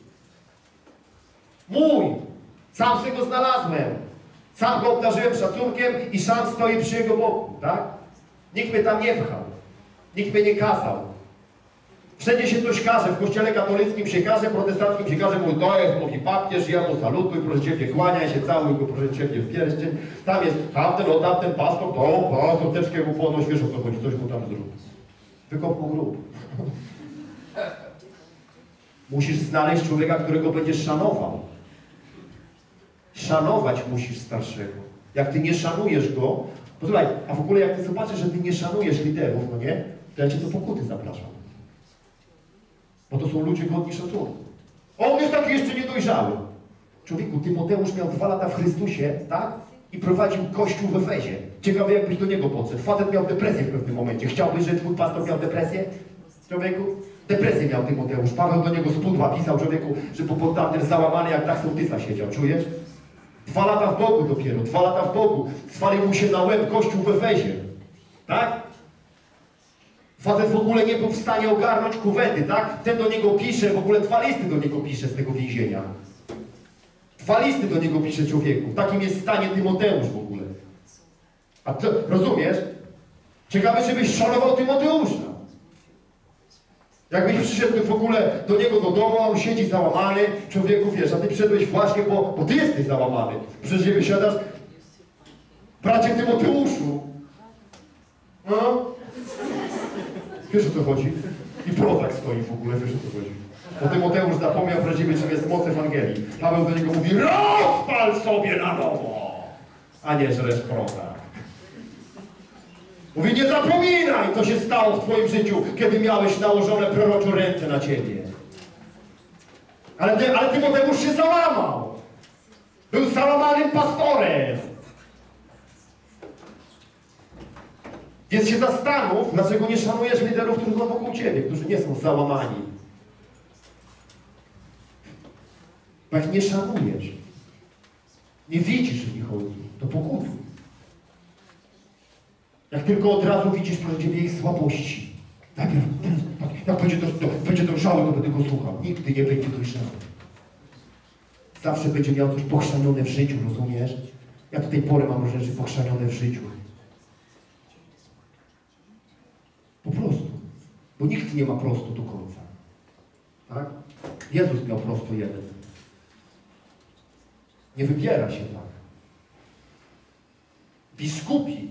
Mój. Sam sobie go znalazłem. Sam go obdarzyłem szacunkiem i sam stoi przy jego boku. Tak? Nikt mnie tam nie pchał. Nikt mnie nie kazał. Wszędzie się coś każe, w kościele katolickim się każe, protestanckim się każe, mówi, to jest, mówi papież, ja mu salutuj, proszę ciebie, kłaniaj się, całuj go, proszę ciebie, w pierścień. Tam jest tamten, o tamten pastor, to pastor, teczkę mu ponoś, wiesz o co chodzi, coś mu tam zrób. Wykop mu grób. Musisz znaleźć człowieka, którego będziesz szanował. Szanować musisz starszego. Jak ty nie szanujesz go, posłuchaj, a w ogóle jak ty zobaczysz, że ty nie szanujesz liderów, no nie, to ja cię do pokuty zapraszam. Bo to są ludzie godni szacunku. On jest taki jeszcze niedojrzały. Człowieku, Tymoteusz miał dwa lata w Chrystusie, tak? I prowadził kościół w Efezie. Ciekawe, jakbyś do niego podszedł. Facet miał depresję w pewnym momencie. Chciałbyś, że twój pastor miał depresję? Człowieku? Depresję miał Tymoteusz. Paweł do niego z pudła pisał, człowieku, że po podtamten załamany jak tak sołtysa siedział. Czujesz? Dwa lata w Bogu dopiero. Dwa lata w Bogu. Zwalił mu się na łeb kościół w Efezie. Tak? Facet w ogóle nie był w stanie ogarnąć kuwety, tak? Ten do niego pisze, w ogóle dwa listy do niego pisze z tego więzienia. Dwa listy do niego pisze, człowieku. W takim jest stanie Tymoteusz w ogóle. A to, rozumiesz? Ciekawe, czy byś szanował Tymoteusza. Jakbyś przyszedł w ogóle do niego do domu, a on siedzi załamany, człowieku, wiesz, a ty przyszedłeś właśnie, bo, bo ty jesteś załamany. Przecież nie wysiadasz, bracie Tymoteuszu. No? Wiesz, o co chodzi? I prozak stoi w ogóle, wiesz, o co chodzi? Bo Tymoteusz zapomniał prawdziwie, czym jest moc Ewangelii. Paweł do niego mówi, rozpal sobie na nowo, a nie żresz prozak. Mówi, nie zapominaj, co się stało w twoim życiu, kiedy miałeś nałożone prorocze ręce na ciebie. Ale, ty, ale Tymoteusz się załamał. Był załamanym pastorem. Więc się zastanów, dlaczego nie szanujesz liderów, którzy są wokół ciebie, którzy nie są załamani. Bo jak nie szanujesz, nie widzisz w nich ojców, to pokutuj. Jak ty tylko od razu widzisz, proszę Ciebie, ich słabości. Najpierw, tak, jak będzie to, to, będzie to żały, to będę go słuchał. Nigdy nie będzie dojrzały. Zawsze będzie miał coś pochrzanione w życiu, rozumiesz? Ja do tej pory mam rzeczy pochrzanione w życiu. Po prostu. Bo nikt nie ma prosto do końca. Tak? Jezus miał prosto jeden. Nie wybiera się tak. Biskupi,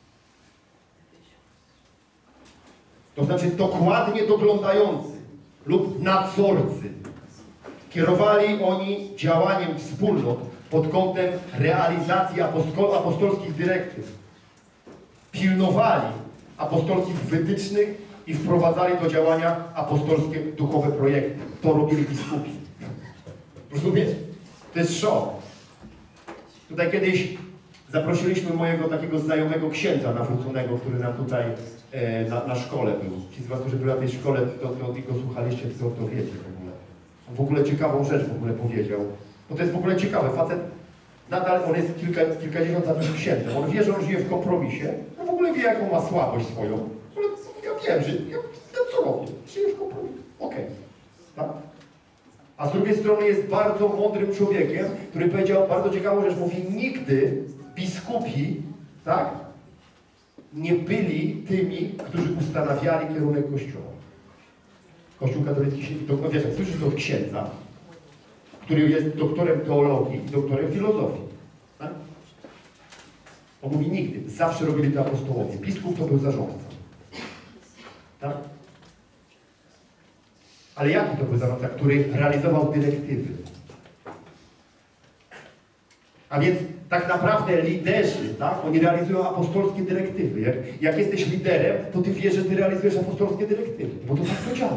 to znaczy dokładnie doglądający lub nadzorcy, kierowali oni działaniem wspólnot pod kątem realizacji apostol apostolskich dyrektyw. Pilnowali apostolskich wytycznych i wprowadzali do działania apostolskie duchowe projekty. To robili biskupi. Rozumiesz? To jest szok. Tutaj kiedyś zaprosiliśmy mojego takiego znajomego księdza nawróconego, który nam tutaj e, na, na szkole był. Ci z was, którzy byli na tej szkole, to, to, to go słuchaliście, to, to wiecie w ogóle. On w ogóle ciekawą rzecz w ogóle powiedział. Bo to jest w ogóle ciekawe. Facet nadal, on jest kilka, kilkadziesiąt lat już księdzem. On wie, że on żyje w kompromisie. On w ogóle wie, jaką ma słabość swoją. Ale ja wiem, że ja, ja co robię? Żyję w kompromisie. Okej. Okay. Tak? A z drugiej strony jest bardzo mądrym człowiekiem, który powiedział bardzo ciekawą rzecz. Mówi, nigdy biskupi, tak, nie byli tymi, którzy ustanawiali kierunek Kościoła. Kościół katolicki się, to, wiesz, słyszysz to od księdza, który jest doktorem teologii i doktorem filozofii. Tak? On mówi, nigdy. Zawsze robili to apostołowie. Biskup to był zarządca. Tak? Ale jaki to był zarządca, który realizował dyrektywy? A więc tak naprawdę liderzy, tak, oni realizują apostolskie dyrektywy. Jak, jak jesteś liderem, to ty wiesz, że ty realizujesz apostolskie dyrektywy, bo to tak to działa.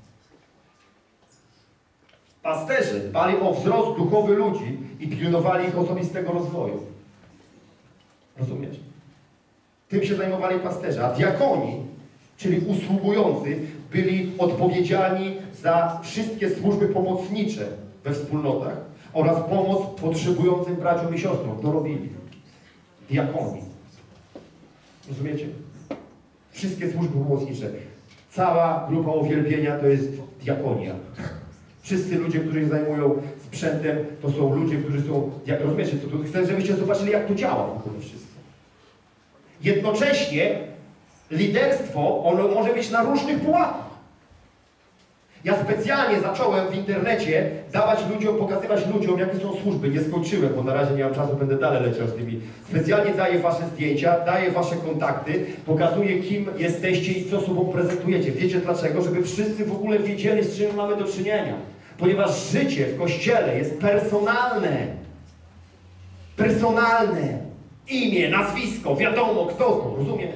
Pasterze dbali o wzrost duchowy ludzi i pilnowali ich osobistego rozwoju. Rozumiesz? Tym się zajmowali pasterze, a diakoni, czyli usługujący, byli odpowiedzialni za wszystkie służby pomocnicze we wspólnotach oraz pomoc potrzebującym braciom i siostrom. To robili. Diakoni. Rozumiecie? Wszystkie służby pomocnicze. Cała grupa uwielbienia to jest diakonia. Wszyscy ludzie, którzy się zajmują sprzętem, to są ludzie, którzy są... Rozumiecie? To, to chcę, żebyście zobaczyli, jak to działa w ogóle wszystko. Jednocześnie liderstwo, ono może być na różnych pułapach. Ja specjalnie zacząłem w internecie dawać ludziom, pokazywać ludziom, jakie są służby. Nie skończyłem, bo na razie nie mam czasu, będę dalej leciał z tymi. Specjalnie daję wasze zdjęcia, daję wasze kontakty, pokazuję, kim jesteście i co sobą prezentujecie. Wiecie dlaczego? Żeby wszyscy w ogóle wiedzieli, z czym mamy do czynienia. Ponieważ życie w Kościele jest personalne. Personalne. Imię, nazwisko, wiadomo kto to, rozumiesz?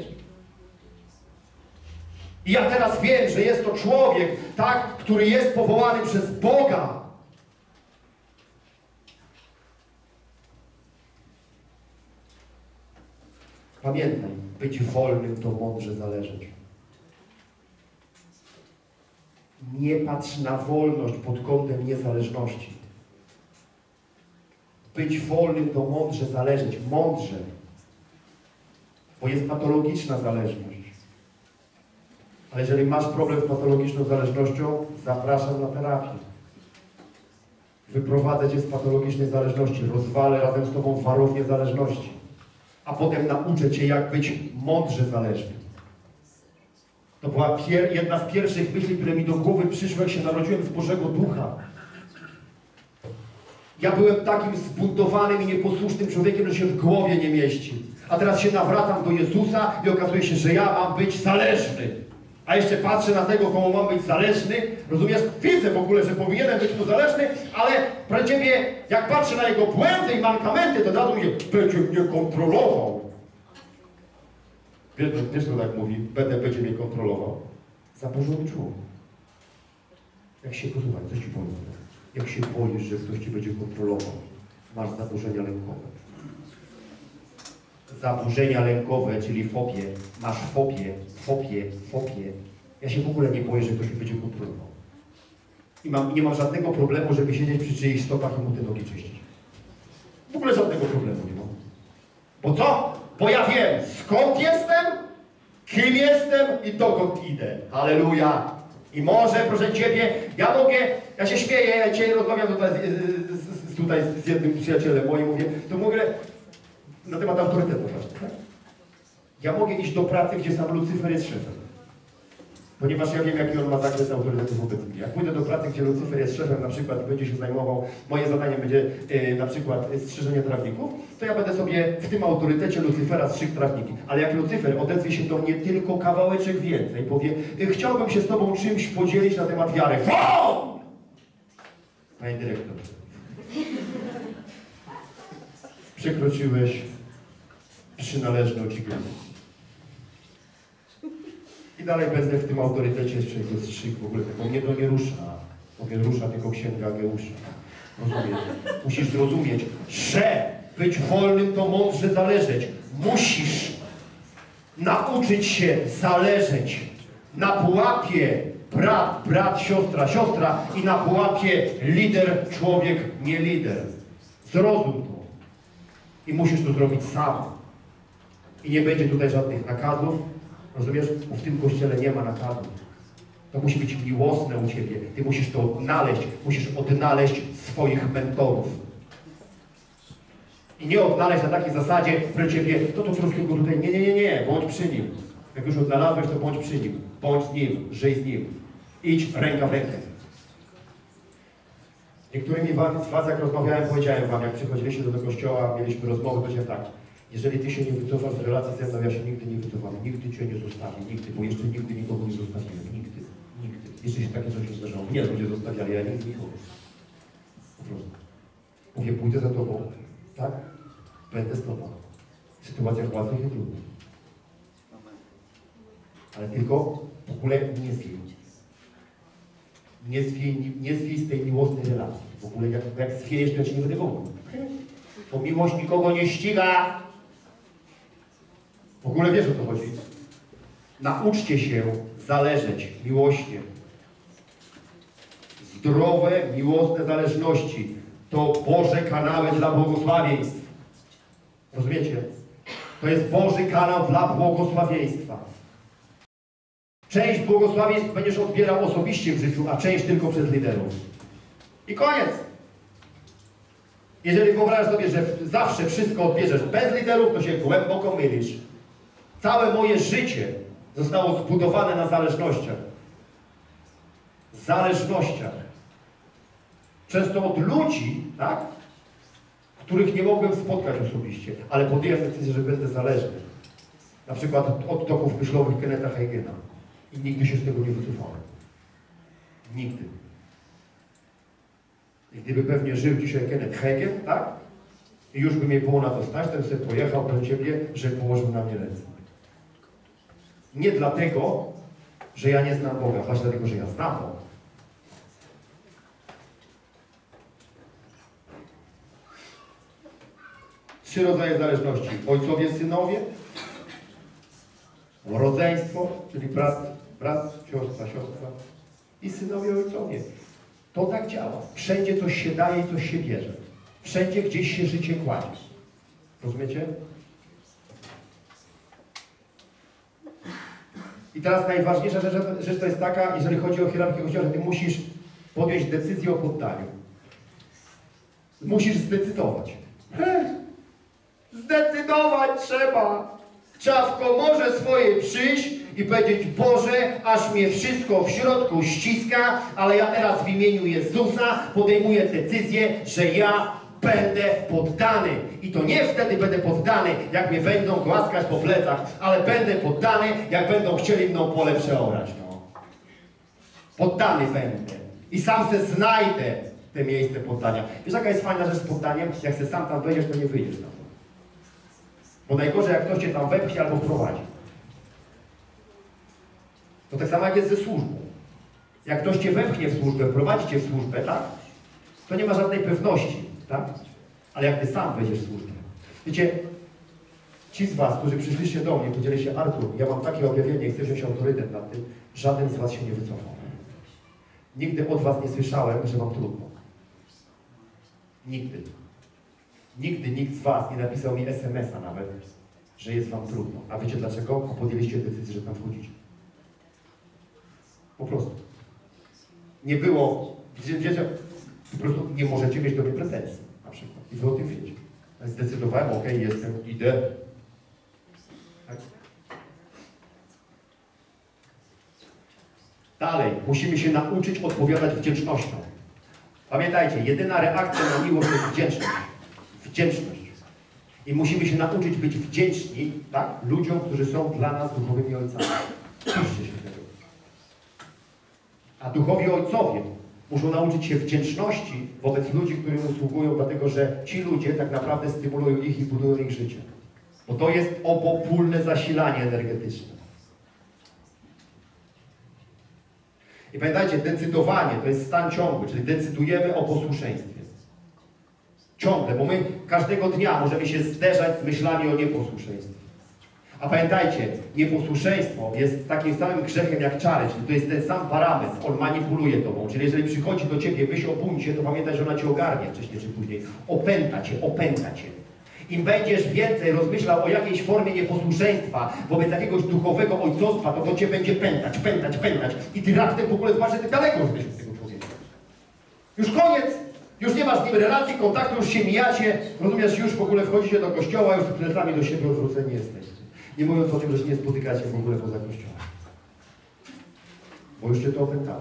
I ja teraz wiem, że jest to człowiek, tak, który jest powołany przez Boga. Pamiętaj, być wolnym to mądrze zależeć. Nie patrz na wolność pod kątem niezależności. Być wolnym to mądrze zależeć. Mądrze. Bo jest patologiczna zależność. Ale jeżeli masz problem z patologiczną zależnością, zapraszam na terapię. Wyprowadzę cię z patologicznej zależności, rozwalę razem z tobą warownię zależności. A potem nauczę cię, jak być mądrze zależny. To była jedna z pierwszych myśli, które mi do głowy przyszły, jak się narodziłem z Bożego Ducha. Ja byłem takim zbuntowanym i nieposłusznym człowiekiem, że się w głowie nie mieści. A teraz się nawracam do Jezusa i okazuje się, że ja mam być zależny. A jeszcze patrzę na tego, komu mam być zależny, rozumiesz? Widzę w ogóle, że powinienem być mu zależny, ale pro ciebie, jak patrzę na jego błędy i mankamenty, to od razu mnie będzie mnie kontrolował. Wiesz, wiesz, kto tak mówi? Będę będzie mnie kontrolował. Zaburzony człowiek. Jak się, posłuchaj, coś ci powiem. Jak się boisz, że ktoś ci będzie kontrolował, masz zaburzenia lękowe. Zaburzenia lękowe, czyli fobię. Masz fobię, fobię, fobię. Ja się w ogóle nie boję, że ktoś mi będzie kontrolował. I mam, nie mam żadnego problemu, żeby siedzieć przy czyichś stopach i mu te nogi czyścić. W ogóle żadnego problemu nie mam. Bo co? Bo ja wiem, skąd jestem kim jestem i dokąd idę. Halleluja. I może, proszę Ciebie, ja mogę, ja się śmieję, ja dzisiaj rozmawiam tutaj z, z, z, tutaj z jednym przyjacielem moim, mówię, to mogę na temat autorytetu właśnie, tak? Ja mogę iść do pracy, gdzie sam Lucyfer jest szefem. Ponieważ ja wiem, jaki on ma zakres autorytetu wobec mnie. Jak pójdę do pracy, gdzie Lucyfer jest szefem na przykład i będzie się zajmował, moje zadanie będzie yy, na przykład strzyżenie trawników, to ja będę sobie w tym autorytecie Lucyfera strzygł trawniki. Ale jak Lucyfer odezwie się do mnie tylko kawałeczek więcej, powie, chciałbym się z Tobą czymś podzielić na temat wiary. Wow! Panie dyrektor, przekroczyłeś przynależną Ci granicę. I dalej będę w tym autorytecie swojego strzyk w ogóle, bo mnie to nie rusza. Bo mnie rusza tylko księga Ageusza. Rozumiesz? Musisz zrozumieć, że być wolnym to mądrze zależeć. Musisz nauczyć się zależeć. Na pułapie brat, brat, siostra, siostra i na pułapie lider, człowiek, nie lider. Zrozum to. I musisz to zrobić sam. I nie będzie tutaj żadnych nakazów. Rozumiesz? Bo w tym kościele nie ma nakazu. To musi być miłosne u Ciebie. Ty musisz to odnaleźć. Musisz odnaleźć swoich mentorów. I nie odnaleźć na takiej zasadzie, że Ciebie, to to troszkę go tutaj, nie, nie, nie, nie, bądź przy nim. Jak już odnalazłeś, to bądź przy nim. Bądź z nim, żyj z nim. Idź ręka w rękę. Niektórymi z Was, jak rozmawiałem, powiedziałem Wam, jak przychodziliście do tego kościoła, mieliśmy rozmowę, powiedziałem tak. Jeżeli Ty się nie wycofasz z relacji ze mną, ja się nigdy nie wycofam. Nigdy Cię nie zostawię. Nigdy, bo jeszcze nigdy nikogo nie zostawiłem. Nigdy. Nigdy. Jeszcze się takie coś nie zdarzało. Nie, ludzie zostawiali, ja nigdy nikogo. Po prostu. Mówię, pójdę za Tobą. Tak? Będę z Tobą. W sytuacjach łatwych i trudnych. Ale tylko w ogóle nie zwij. Nie zwij, nie zwij z tej miłosnej relacji. W ogóle jak, jak zwiejesz, to ja Cię nie będę gonił. Bo miłość nikogo nie ściga. W ogóle wiesz, o co chodzi. Nauczcie się zależeć miłośnie. Zdrowe, miłosne zależności to Boże kanały dla błogosławieństw. Rozumiecie? To jest Boży kanał dla błogosławieństwa. Część błogosławieństw będziesz odbierał osobiście w życiu, a część tylko przez liderów. I koniec. Jeżeli wyobrażasz sobie, że zawsze wszystko odbierzesz bez liderów, to się głęboko mylisz. Całe moje życie zostało zbudowane na zależnościach. Zależnościach. Często od ludzi, tak? Których nie mogłem spotkać osobiście, ale podjąłem decyzję, że będę zależny. Na przykład od, od toków myślowych Kennetha Hagina. I nigdy się z tego nie wycofałem. Nigdy. I gdyby pewnie żył dzisiaj Kenneth Hagin, tak? I już by mnie było na to stać, to bym sobie pojechał do Ciebie, że położył na mnie ręce. Nie dlatego, że ja nie znam Boga, właśnie dlatego, że ja znam Boga. Trzy rodzaje zależności. Ojcowie, synowie, rodzeństwo, czyli brat, brat, siostra, siostra i synowie, ojcowie. To tak działa. Wszędzie coś się daje i coś się bierze. Wszędzie gdzieś się życie kładzie. Rozumiecie? I teraz najważniejsza rzecz, rzecz to jest taka, jeżeli chodzi o hierarchię Kościoła, że Ty musisz podjąć decyzję o poddaniu. Musisz zdecydować. Heh. Zdecydować trzeba. Trzeba w komorze swojej przyjść i powiedzieć: Boże, aż mnie wszystko w środku ściska, ale ja teraz w imieniu Jezusa podejmuję decyzję, że ja będę poddany. I to nie wtedy będę poddany, jak mnie będą głaskać po plecach, ale będę poddany, jak będą chcieli mną pole przeorać. No. Poddany będę. I sam se znajdę te miejsce poddania. Wiesz, jaka jest fajna rzecz z poddaniem? Jak se sam tam wejdziesz, to nie wyjdziesz tam. Bo najgorzej, jak ktoś Cię tam wepchnie albo wprowadzi. To tak samo jak jest ze służbą. Jak ktoś Cię wepchnie w służbę, wprowadzi Cię w służbę, tak? To nie ma żadnej pewności, tak? Ale jak Ty sam wejdziesz w służbę. Wiecie, ci z Was, którzy przyszliście do mnie, powiedzieli się: Artur, ja mam takie objawienie i chcę wziąć autorytet nad tym, żaden z Was się nie wycofał. Nigdy od Was nie słyszałem, że Wam trudno. Nigdy. Nigdy nikt z Was nie napisał mi es em es a nawet, że jest wam trudno. A wiecie dlaczego? Bo podjęliście decyzję, że tam wchodzicie. Po prostu. Nie było, wiecie, po prostu nie możecie mieć do mnie pretensji, na przykład. I wy o tym wiecie. Zdecydowałem, ok, jestem, idę. Tak? Dalej, musimy się nauczyć odpowiadać wdzięcznością. Pamiętajcie, jedyna reakcja na miłość jest wdzięczność. Wdzięczność. I musimy się nauczyć być wdzięczni, tak, ludziom, którzy są dla nas duchowymi ojcami. Uczcie się tego. A duchowi ojcowie muszą nauczyć się wdzięczności wobec ludzi, którym usługują, dlatego że ci ludzie tak naprawdę stymulują ich i budują ich życie. Bo to jest obopólne zasilanie energetyczne. I pamiętajcie, decydowanie to jest stan ciągły, czyli decydujemy o posłuszeństwie. Ciągle, bo my każdego dnia możemy się zderzać z myślami o nieposłuszeństwie. A pamiętajcie, nieposłuszeństwo jest takim samym grzechem jak czary, czyli to jest ten sam parametr, on manipuluje tobą. Czyli jeżeli przychodzi do ciebie myśl o buncie, to pamiętaj, że ona cię ogarnie wcześniej czy później. Opęta cię, opęta cię. Im będziesz więcej rozmyślał o jakiejś formie nieposłuszeństwa wobec jakiegoś duchowego ojcostwa, to to cię będzie pętać, pętać, pętać. I ty raptem w ogóle zobacz, że ty daleko już jesteś od tego człowieka. Już koniec! Już nie masz z nim relacji, kontaktu, już się mijacie, rozumiesz, już w ogóle wchodzicie do kościoła, już plecami do siebie odwróceni jesteście. Nie mówiąc o tym, że się nie spotykacie w ogóle poza kościołem. Bo już cię to opętało.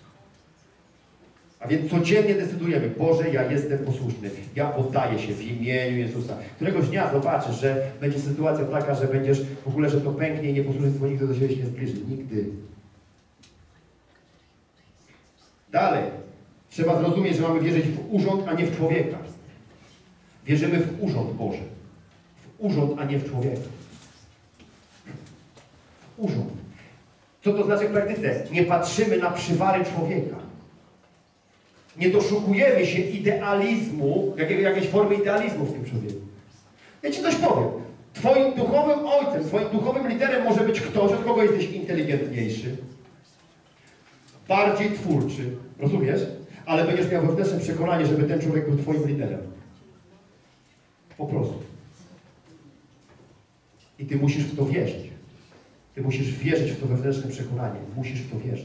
A więc codziennie decydujemy, Boże, ja jestem posłuszny, ja poddaję się w imieniu Jezusa. Któregoś dnia zobaczysz, że będzie sytuacja taka, że będziesz w ogóle, że to pęknie i nieposłuszeństwo nigdy do siebie się nie zbliży. Nigdy. Dalej. Trzeba zrozumieć, że mamy wierzyć w urząd, a nie w człowieka. Wierzymy w urząd Boży. W urząd, a nie w człowieka. W urząd. Co to znaczy w praktyce? Nie patrzymy na przywary człowieka. Nie doszukujemy się idealizmu, jakiej, jakiejś formy idealizmu w tym człowieku. Ja ci coś powiem. Twoim duchowym ojcem, twoim duchowym liderem może być ktoś, od kogo jesteś inteligentniejszy, bardziej twórczy, rozumiesz? Ale będziesz miał wewnętrzne przekonanie, żeby ten człowiek był twoim liderem. Po prostu. I ty musisz w to wierzyć. Ty musisz wierzyć w to wewnętrzne przekonanie. Musisz w to wierzyć.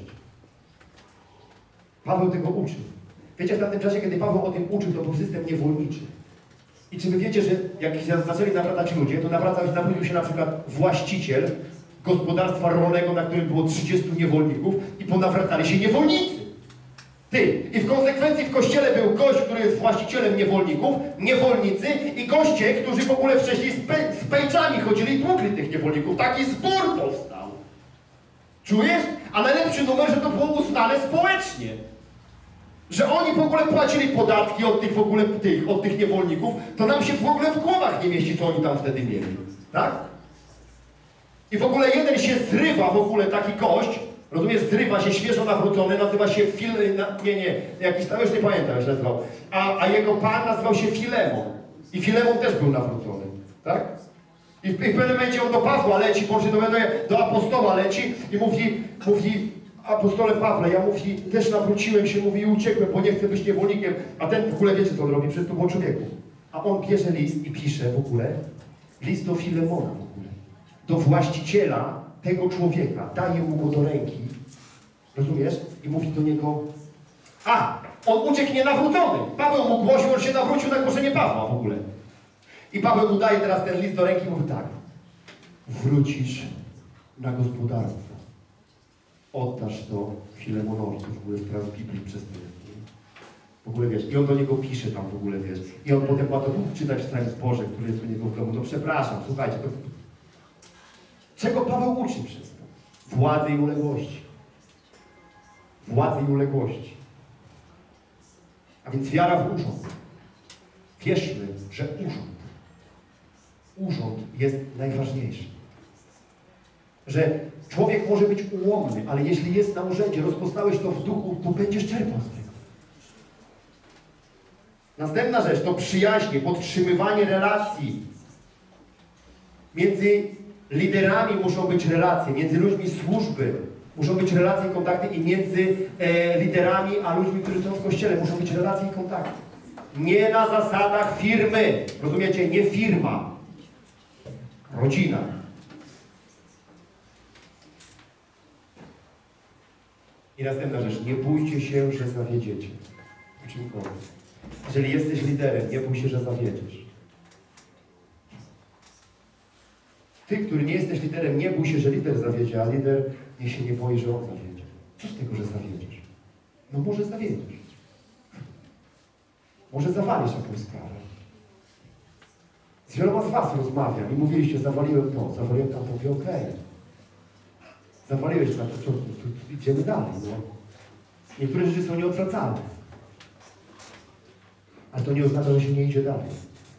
Paweł tego uczył. Wiecie, w tamtym czasie, kiedy Paweł o tym uczył, to był system niewolniczy. I czy wy wiecie, że jak się zaczęli nawracać ludzie, to nawracał, nawrócił się na przykład właściciel gospodarstwa rolnego, na którym było trzydziestu niewolników i ponawracali się niewolnicy. Ty. I w konsekwencji w kościele był gość, który jest właścicielem niewolników, niewolnicy i goście, którzy w ogóle wcześniej z, pe z pejczami chodzili i tłukli tych niewolników. Taki zbór powstał. Czujesz? A najlepszy numer, że to było uznane społecznie. Że oni w ogóle płacili podatki od tych w ogóle tych, od tych niewolników, to nam się w ogóle w głowach nie mieści, co oni tam wtedy mieli. Tak? I w ogóle jeden się zrywa w ogóle taki gość, rozumiesz, zrywa się świeżo nawrócony, nazywa się Fil... Na, nie, nie, jakiś tam, już nie pamiętam jak się nazywał. A, a jego pan nazywał się Filemon. I Filemon też był nawrócony. Tak? I w, i w pewnym momencie on do Pawła leci, Boże, do, do apostoła leci i mówi, mówi, apostole Pawle, ja mówi, też nawróciłem się, mówi, i uciekłem, bo nie chcę być niewolnikiem. A ten w ogóle wiecie, co on robi? Przecież to było człowieku. A on bierze list i pisze w ogóle, list do Filemona w ogóle. Do właściciela tego człowieka. Daje mu go do ręki. Rozumiesz? I mówi do niego, a, on uciekł nienawrócony. Paweł mu głosił, on się nawrócił na głoszenie Pawła w ogóle. I Paweł mu daje teraz ten list do ręki i mówi tak. Wrócisz na gospodarstwo. Oddasz to Filemonowi, to w ogóle teraz w Biblii przez to jest. W ogóle wiesz, i on do niego pisze tam w ogóle, wiesz. I on potem ma to czytać w całym zborze, który jest u niego w domu. No przepraszam, słuchajcie, to... Czego Paweł uczy przez to? Władzy i uległości. Władzy i uległości. A więc wiara w urząd. Wierzmy, że urząd, urząd jest najważniejszy. Że człowiek może być ułomny, ale jeśli jest na urzędzie, rozpoznałeś to w duchu, to będziesz czerpał z tego. Następna rzecz to przyjaźnie, podtrzymywanie relacji. Między liderami muszą być relacje, między ludźmi służby muszą być relacje i kontakty i między e, liderami a ludźmi, którzy są w kościele muszą być relacje i kontakty. Nie na zasadach firmy, rozumiecie? Nie firma. rodzina. I następna rzecz, nie bójcie się, że zawiedziecie. W czymkolwiek. Jeżeli jesteś liderem, nie bój się, że zawiedziesz. Ty, który nie jesteś liderem, nie bój się, że lider zawiedzie, a lider niech się nie boi, że on zawiedzie. Co z tego, że zawiedziesz? No może zawiedziesz. Może zawalisz jakąś sprawę. Z wieloma z was rozmawiam i mówiliście, zawaliłem to, zawaliłem tam, to mówię, okej. Okay. Zawaliłeś na to, co, to, to, idziemy dalej, no. Niektóre rzeczy są nieodwracalne. Ale to nie oznacza, że się nie idzie dalej.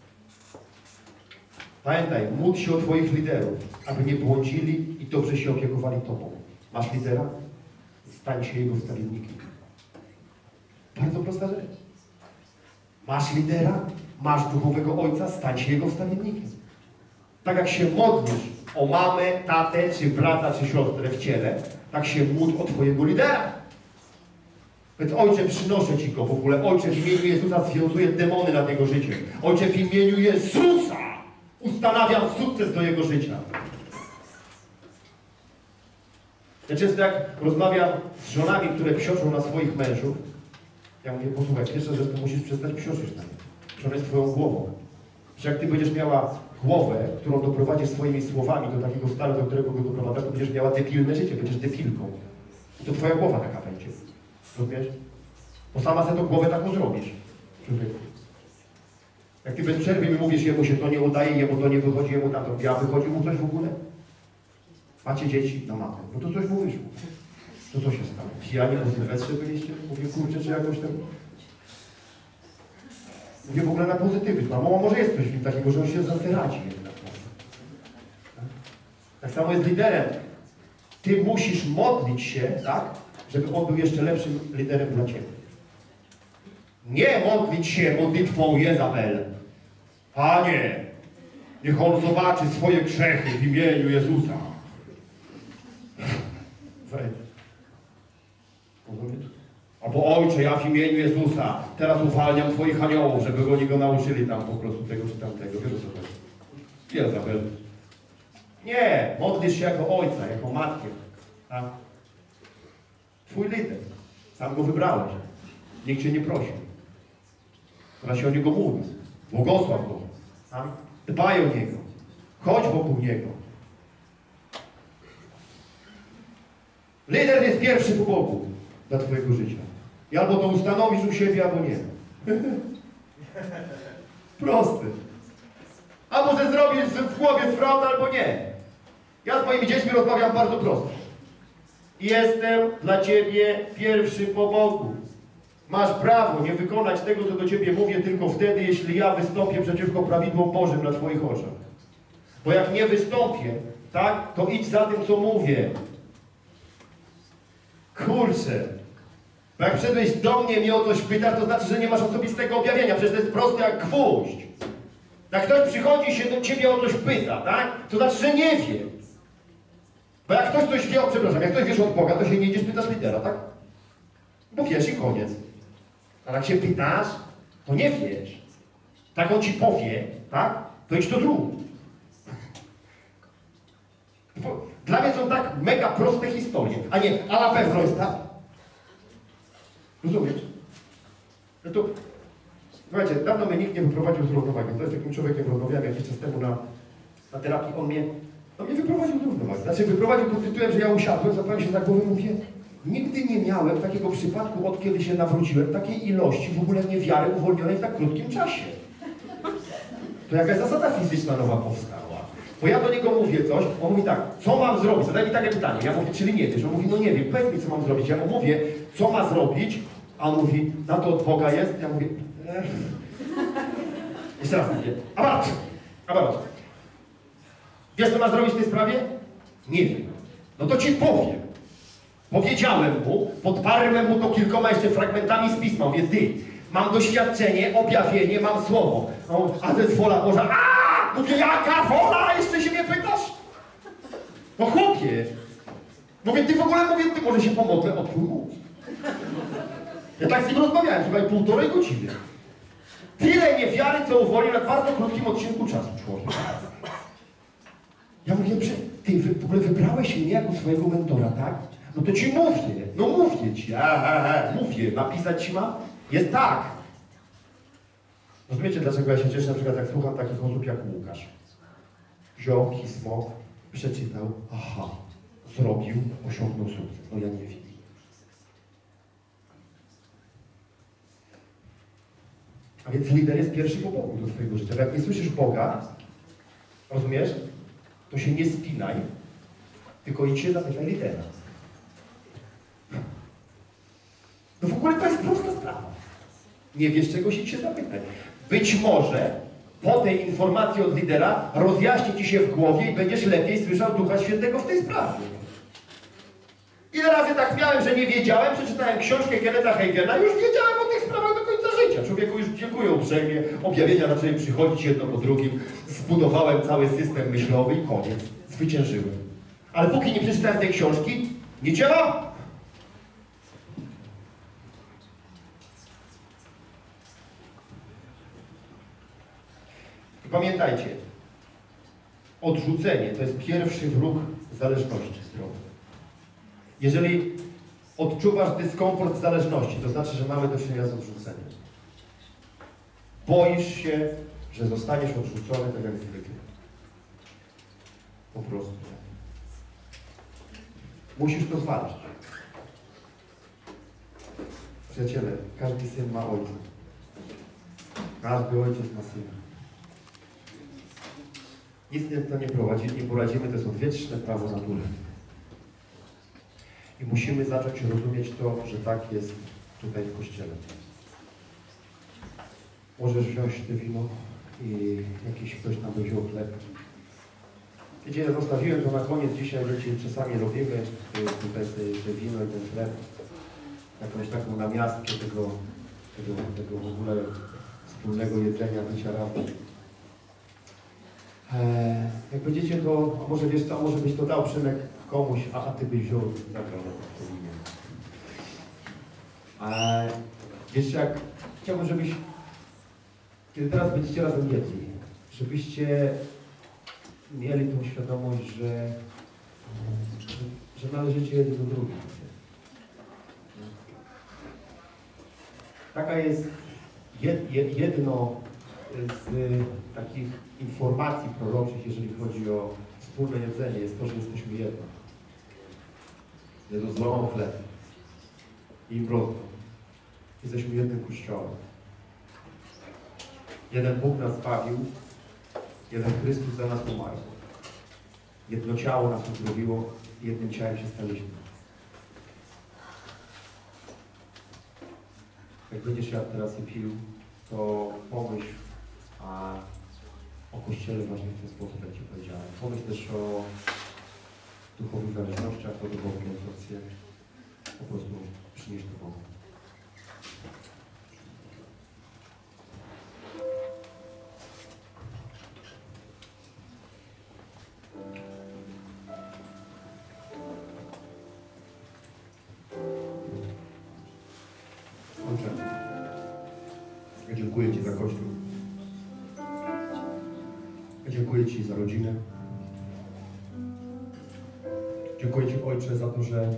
Pamiętaj, módl się o twoich liderów, aby nie błądzili i dobrze się opiekowali tobą. Masz lidera? Stań się jego wstawiennikiem. Bardzo prosta rzecz. Masz lidera? Masz duchowego ojca? Stań się jego wstawiennikiem. Tak jak się modlisz o mamę, tatę, czy brata, czy siostrę w ciele, tak się módl o twojego lidera. Więc Ojcze, przynoszę Ci go w ogóle. Ojcze, w imieniu Jezusa związuję demony nad jego życiem. Ojcze, w imieniu Jezusa ustanawiam sukces do jego życia. Ja często jak rozmawiam z żonami, które psioczą na swoich mężów, ja mówię, posłuchaj, pierwsza rzecz, to musisz przestać psioczyć na nie. Że ona jest twoją głową. Że jak ty będziesz miała głowę, którą doprowadzisz swoimi słowami do takiego stanu, do którego go doprowadzasz, to będziesz miała debilne życie, będziesz debilką. I to twoja głowa taka będzie. Rozumiesz? Bo sama sobie tą głowę taką zrobisz. Człowieku. Jak ty bez przerwy mi mówisz, jemu się to nie udaje, jemu to nie wychodzi, jemu tam to, ja wychodzi mu coś w ogóle? Macie dzieci? No mamy. No to coś mówisz. To co się stało? Pijani po Sylwestrze byliście? Mówię, kurczę, czy jakoś tam... Mówię w ogóle na pozytywizm. A może jest coś w nim takiego, że on się zaradzi jednak. Tak samo jest liderem. Ty musisz modlić się, tak? Żeby on był jeszcze lepszym liderem dla ciebie. Nie modlić się modlitwą Jezabel. Panie, niech on zobaczy swoje grzechy w imieniu Jezusa. Wejdź. Rozumiesz? Albo Ojcze, ja w imieniu Jezusa teraz uwalniam Twoich aniołów, żeby oni go nauczyli tam po prostu tego czy tamtego. Wiesz o co chodzi? Jezabel. Nie, modlisz się jako ojca, jako matkę. Tak? Twój lider. Sam go wybrałeś. Nikt cię nie prosił. Teraz się o niego mówi. Błogosław go. Tak? Dbaj o niego. Chodź wokół niego. Lider jest pierwszy po Bogu dla twojego życia. I albo to ustanowisz u siebie, albo nie. Prosty. Albo że zrobisz w głowie zwrot, albo nie. Ja z moimi dziećmi rozmawiam bardzo prosto. Jestem dla ciebie pierwszy po Bogu. Masz prawo nie wykonać tego, co do ciebie mówię, tylko wtedy, jeśli ja wystąpię przeciwko prawidłom Bożym na twoich oczach. Bo jak nie wystąpię, tak, to idź za tym, co mówię. Kurczę. Bo jak przyszedłeś do mnie, mnie o coś pytasz, to znaczy, że nie masz osobistego objawienia. Przecież to jest proste jak gwóźdź. Jak ktoś przychodzi się do ciebie o coś pyta, tak, to znaczy, że nie wie. Bo jak ktoś coś wie, o, przepraszam, jak ktoś wiesz od Boga, to się nie idziesz, pytasz lidera, tak? Bo wiesz i koniec. A jak się pytasz, to nie wiesz. Tak on ci powie, tak? To idź to zrób. Dla mnie są tak mega proste historie, a nie, a na pewno jest tak. Rozumiesz? No to, słuchajcie, dawno mnie nikt nie wyprowadził z równowagi. To jest takim człowiekiem, rozmawiałem jakiś czas temu na, na terapii, on mnie, on mnie wyprowadził z równowagi. Znaczy wyprowadził pod tytułem, że ja usiadłem, zapałem się za głowę i mówię, nigdy nie miałem takiego przypadku, od kiedy się nawróciłem, takiej ilości w ogóle niewiary uwolnionej w tak krótkim czasie. To jakaś zasada fizyczna nowa powstała. Bo ja do niego mówię coś, on mówi tak, co mam zrobić? Zadaj mi takie pytanie. Ja mówię, czyli nie wiesz? On mówi, no nie wiem, powiedz mi, co mam zrobić. Ja mu mówię, co ma zrobić? A on mówi, na to od Boga jest. Ja mówię, Ech. Jeszcze raz mówię, abarat, abarat. Wiesz, co masz zrobić w tej sprawie? Nie wiem. No to ci powiem. Powiedziałem mu, podparłem mu to kilkoma jeszcze fragmentami z Pisma. Mówię, ty, mam doświadczenie, objawienie, mam słowo. No, a to jest wola Boża. Aaaa! Mówię, jaka wola? Jeszcze się mnie pytasz? No chłopie. Mówię, ty w ogóle, mówię, ty może się pomodlę o twój mózg. Ja tak z nim rozmawiałem, słuchaj, półtorej godziny. Tyle niewiary, co uwoli na bardzo krótkim odcinku czasu, człowiek. Ja mówię, ty w ogóle wybrałeś mnie jako swojego mentora, tak? No to ci mówię, no mówię ci, a, a, a, mówię, napisać ci mam? Jest tak. Rozumiecie, dlaczego ja się cieszę, na przykład jak słucham takich osób jak Łukasz. Wziął pismo, przeczytał, aha, zrobił, osiągnął sukces. No ja nie wiem. A więc lider jest pierwszy po Bogu do swojego życia. Bo jak nie słyszysz Boga, rozumiesz, to się nie spinaj, tylko idź się zapytaj lidera. No w ogóle to jest prosta sprawa. Nie wiesz czegoś, idź się zapytaj. Być może po tej informacji od lidera rozjaśni ci się w głowie i będziesz lepiej słyszał Ducha Świętego w tej sprawie. Ile razy tak miałem, że nie wiedziałem, przeczytałem książkę Kennetha Hagina, już wiedziałem o tych sprawach do końca życia. Człowieku, już dziękuję uprzejmie, objawienia zaczęły przychodzić jedno po drugim, zbudowałem cały system myślowy i koniec. Zwyciężyłem. Ale póki nie przeczytałem tej książki, nie działa. I pamiętajcie, odrzucenie to jest pierwszy wróg zależności zdrowej. Jeżeli odczuwasz dyskomfort zależności, to znaczy, że mamy do czynienia z odrzuceniem. Boisz się, że zostaniesz odrzucony tak jak zwykle. Po prostu. Musisz to zwalczyć. Przyjaciele, każdy syn ma ojca. Każdy ojciec ma syna. Nic nie to nie prowadzi, nie poradzimy, to jest odwieczne prawo natury. I musimy zacząć rozumieć to, że tak jest tutaj w Kościele. Możesz wziąć te wino i jakiś ktoś tam by wziął chleb. Wiecie, ja zostawiłem to na koniec dzisiaj, wiecie, czasami robimy tutaj te, te wino i ten chleb. Jakąś taką namiastkę tego, tego, tego w ogóle wspólnego jedzenia, bycia razem. Eee, jak będziecie to, a może wiesz co, może byś to dał Przemek komuś, a, a ty byś wziął i zagrał na to winie. Eee, wiesz jak, chciałbym, żebyś, kiedy teraz będziecie razem jedli, żebyście mieli tą świadomość, że, że należycie jedni do drugich. Taka jest jed, jed, jedno z takich informacji proroczych, jeżeli chodzi o wspólne jedzenie, jest to, że jesteśmy jedno. Jezus złamał chleb i mrożą. Jesteśmy jednym Kościołem. Jeden Bóg nas zbawił, jeden Chrystus za nas umarł. Jedno ciało nas uzdrowiło i jednym ciałem się staliśmy. Jak będziesz jadł teraz i pił, to pomyśl a o Kościele właśnie w ten sposób, jak Ci powiedziałem. Pomyśl też o duchowych zależnościach, o duchowej koncepcji. Po prostu przynieś to Bogu. Ojcze, ja dziękuję Ci za Kościół. Ja dziękuję Ci za rodzinę. Dziękuję Ci, Ojcze, za to, że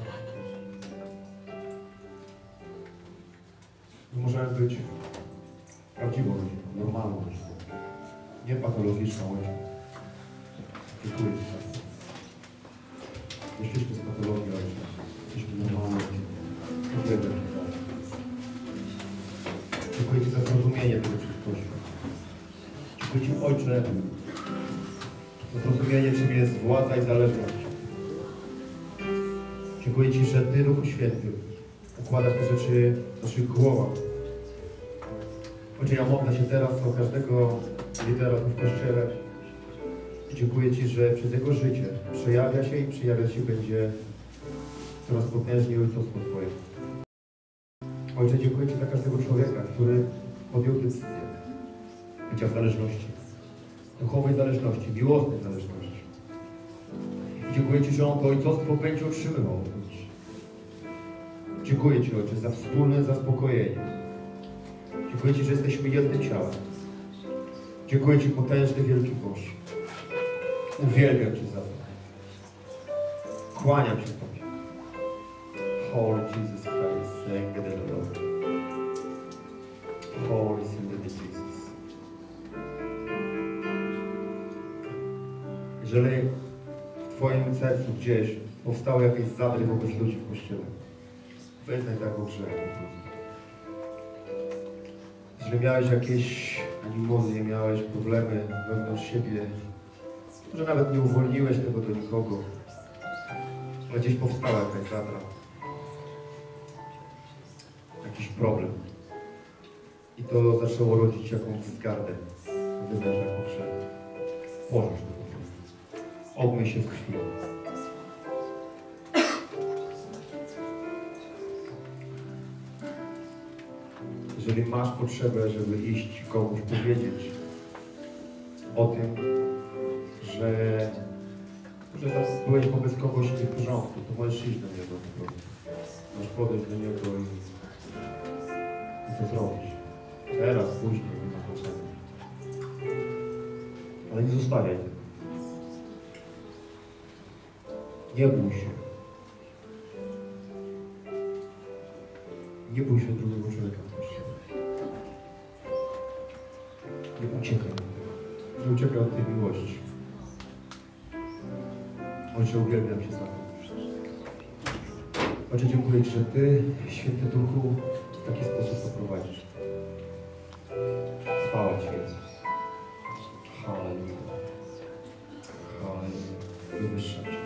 możemy być prawdziwą rodziną, normalną rodziną, nie patologiczną, Ojcze. Dziękuję Ci za to. Jesteśmy z patologii, Ojcze. Jesteśmy normalną rodziną. Dziękuję Ci. Dziękuję Ci za zrozumienie tego przez Kościół. Dziękuję Ci, Ojcze, za zrozumienie, czym jest władza i zależność. Dziękuję Ci, że Ty, Duchu Święty, układasz te rzeczy w naszych głowach. Ojcze, ja modlę się teraz o każdego lidera tu w Kościele. I dziękuję Ci, że przez jego życie przejawia się i przejawiać się będzie coraz potężniej ojcostwo Twoje. Ojcze, dziękuję Ci za każdego człowieka, który podjął decyzję bycia w zależności, duchowej zależności, miłosnej zależności. I dziękuję Ci, że on to ojcostwo będzie otrzymywał. Dziękuję Ci, Ojcze, za wspólne zaspokojenie. Dziękuję Ci, że jesteśmy jednym ciałem. Dziękuję Ci, potężny, wielki Boże. Uwielbiam Cię za to. Kłaniam się Tobie. Holy Jesus Christ, thank the Lord. Holy Spirit Jesus. Jeżeli w Twoim sercu gdzieś powstały jakieś zadry wobec ludzi w Kościele, wyznaj taką grzech. Jeżeli miałeś jakieś animozje, miałeś problemy wewnątrz siebie, może nawet nie uwolniłeś tego do nikogo, ale gdzieś powstała jakaś zadra, jakiś problem i to zaczęło rodzić jakąś wzgardę, wyznać taką grzech. Pożycz to po prostu. Obmyj się w krwi. Jeżeli masz potrzebę, żeby iść komuś powiedzieć o tym, że, że byłeś wobec kogoś nie w porządku, to możesz iść do niego po prostu. Masz podejść do niego i, i to zrobić. Teraz, później, nie ma potrzeby. Ale nie zostawiaj tego. Nie bój się. Nie bój się drugiego człowieka w Kościele. Nie uciekaj. Nie uciekaj od tej miłości. Ojcze, uwielbiam Cię za to. Ojcze, dziękuję Ci, że Ty, Święty Duchu, w taki sposób to prowadzisz. Chwała Ci, Jezus. Halleluja. Halleluja. Wywyższam Cię.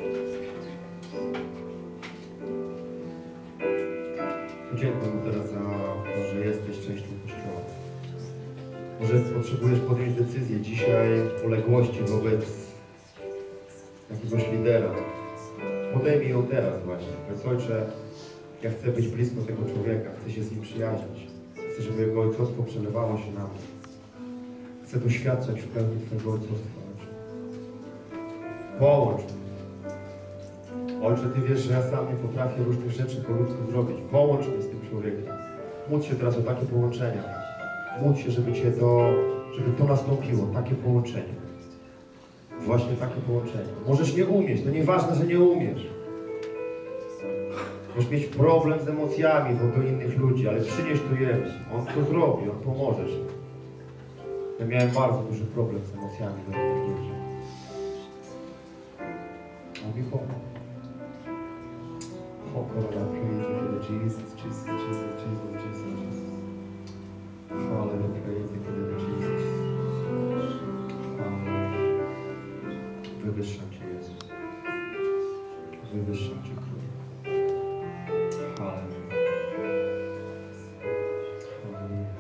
Dziękuję Mu teraz za to, że jesteś częścią Kościoła. Może potrzebujesz podjąć decyzję dzisiaj uległości wobec jakiegoś lidera. Podejmij ją teraz właśnie. Powiedz, Ojcze, ja chcę być blisko tego człowieka, chcę się z nim przyjaźnić. Chcę, żeby jego ojcostwo przelewało się na mnie. Chcę doświadczać w pełni Twojego ojcostwa, Ojcze. Połącz mnie. Ojcze, Ty wiesz, że ja sam nie potrafię różnych rzeczy po ludzku zrobić. Połącz mnie z tym człowiekiem. Módl się teraz o takie połączenia. Módl się, żeby Cię to, żeby to nastąpiło, takie połączenie. Właśnie takie połączenie. Możesz nie umieć, to nieważne, że nie umiesz. Możesz mieć problem z emocjami wobec innych ludzi, ale przynieś to Jemu. On to zrobi, On pomoże Ci. Ja miałem bardzo duży problem z emocjami wobec innych ludzi. On mi pomógł. Oh God, I praise you for Jesus, Jesus, Jesus, Jesus, Jesus, Jesus. Hallelujah, praise you for Jesus. Hallelujah. Wywyższam Cię, Jezus. Wywyższam Cię, Król. Hallelujah. Hallelujah.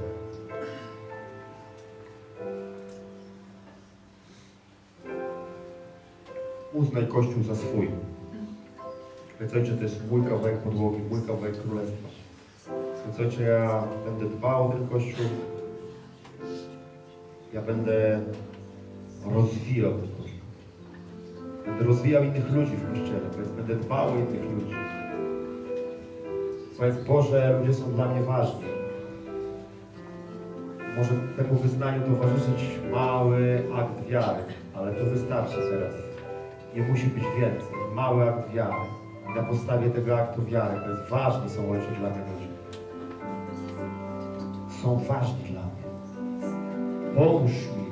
Uznaj Kościół za swój. Więc Ojcze, to jest mój kawałek podłogi, mój kawałek królestwa. Więc Ojcze, ja będę dbał o ten Kościół. Ja będę rozwijał ten Kościół. Będę rozwijał innych ludzi w Kościele. Więc będę dbał o innych ludzi. Powiedz, Boże, ludzie są dla mnie ważni. Może temu wyznaniu towarzyszyć mały akt wiary, ale to wystarczy teraz. Nie musi być więcej. Mały akt wiary. Na podstawie tego aktu wiary, to jest ważni są Ojcze dla mnie ludzie. Są ważni dla mnie. Pomóż mi,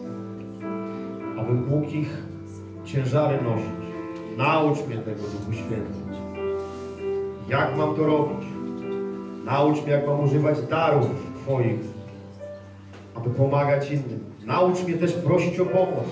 abym mógł ich ciężary nosić. Naucz mnie tego, Duchu Święty. Jak mam to robić? Naucz mnie, jak mam używać darów Twoich, aby pomagać innym. Naucz mnie też prosić o pomoc.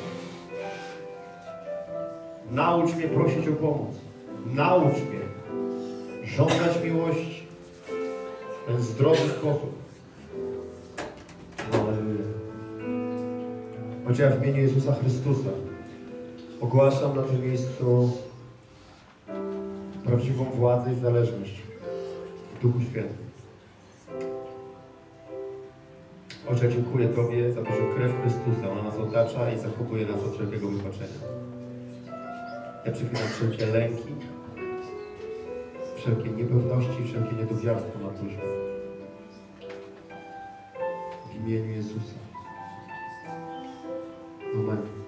Naucz mnie prosić o pomoc. Naucz mnie żądać miłości w ten zdrowy sposób. Halleluja. Choć ja w imieniu Jezusa Chrystusa ogłaszam na tym miejscu prawdziwą władzę i zależność w Duchu Świętym. Ojcze, dziękuję Tobie za to, że krew Chrystusa, ona nas otacza i zachowuje nas od wszelkiego wypaczenia. Ja przeklinam wszelkie lęki, wszelkie niepewności, wszelkie niedowiarstwo na duszy. W imieniu Jezusa. Amen.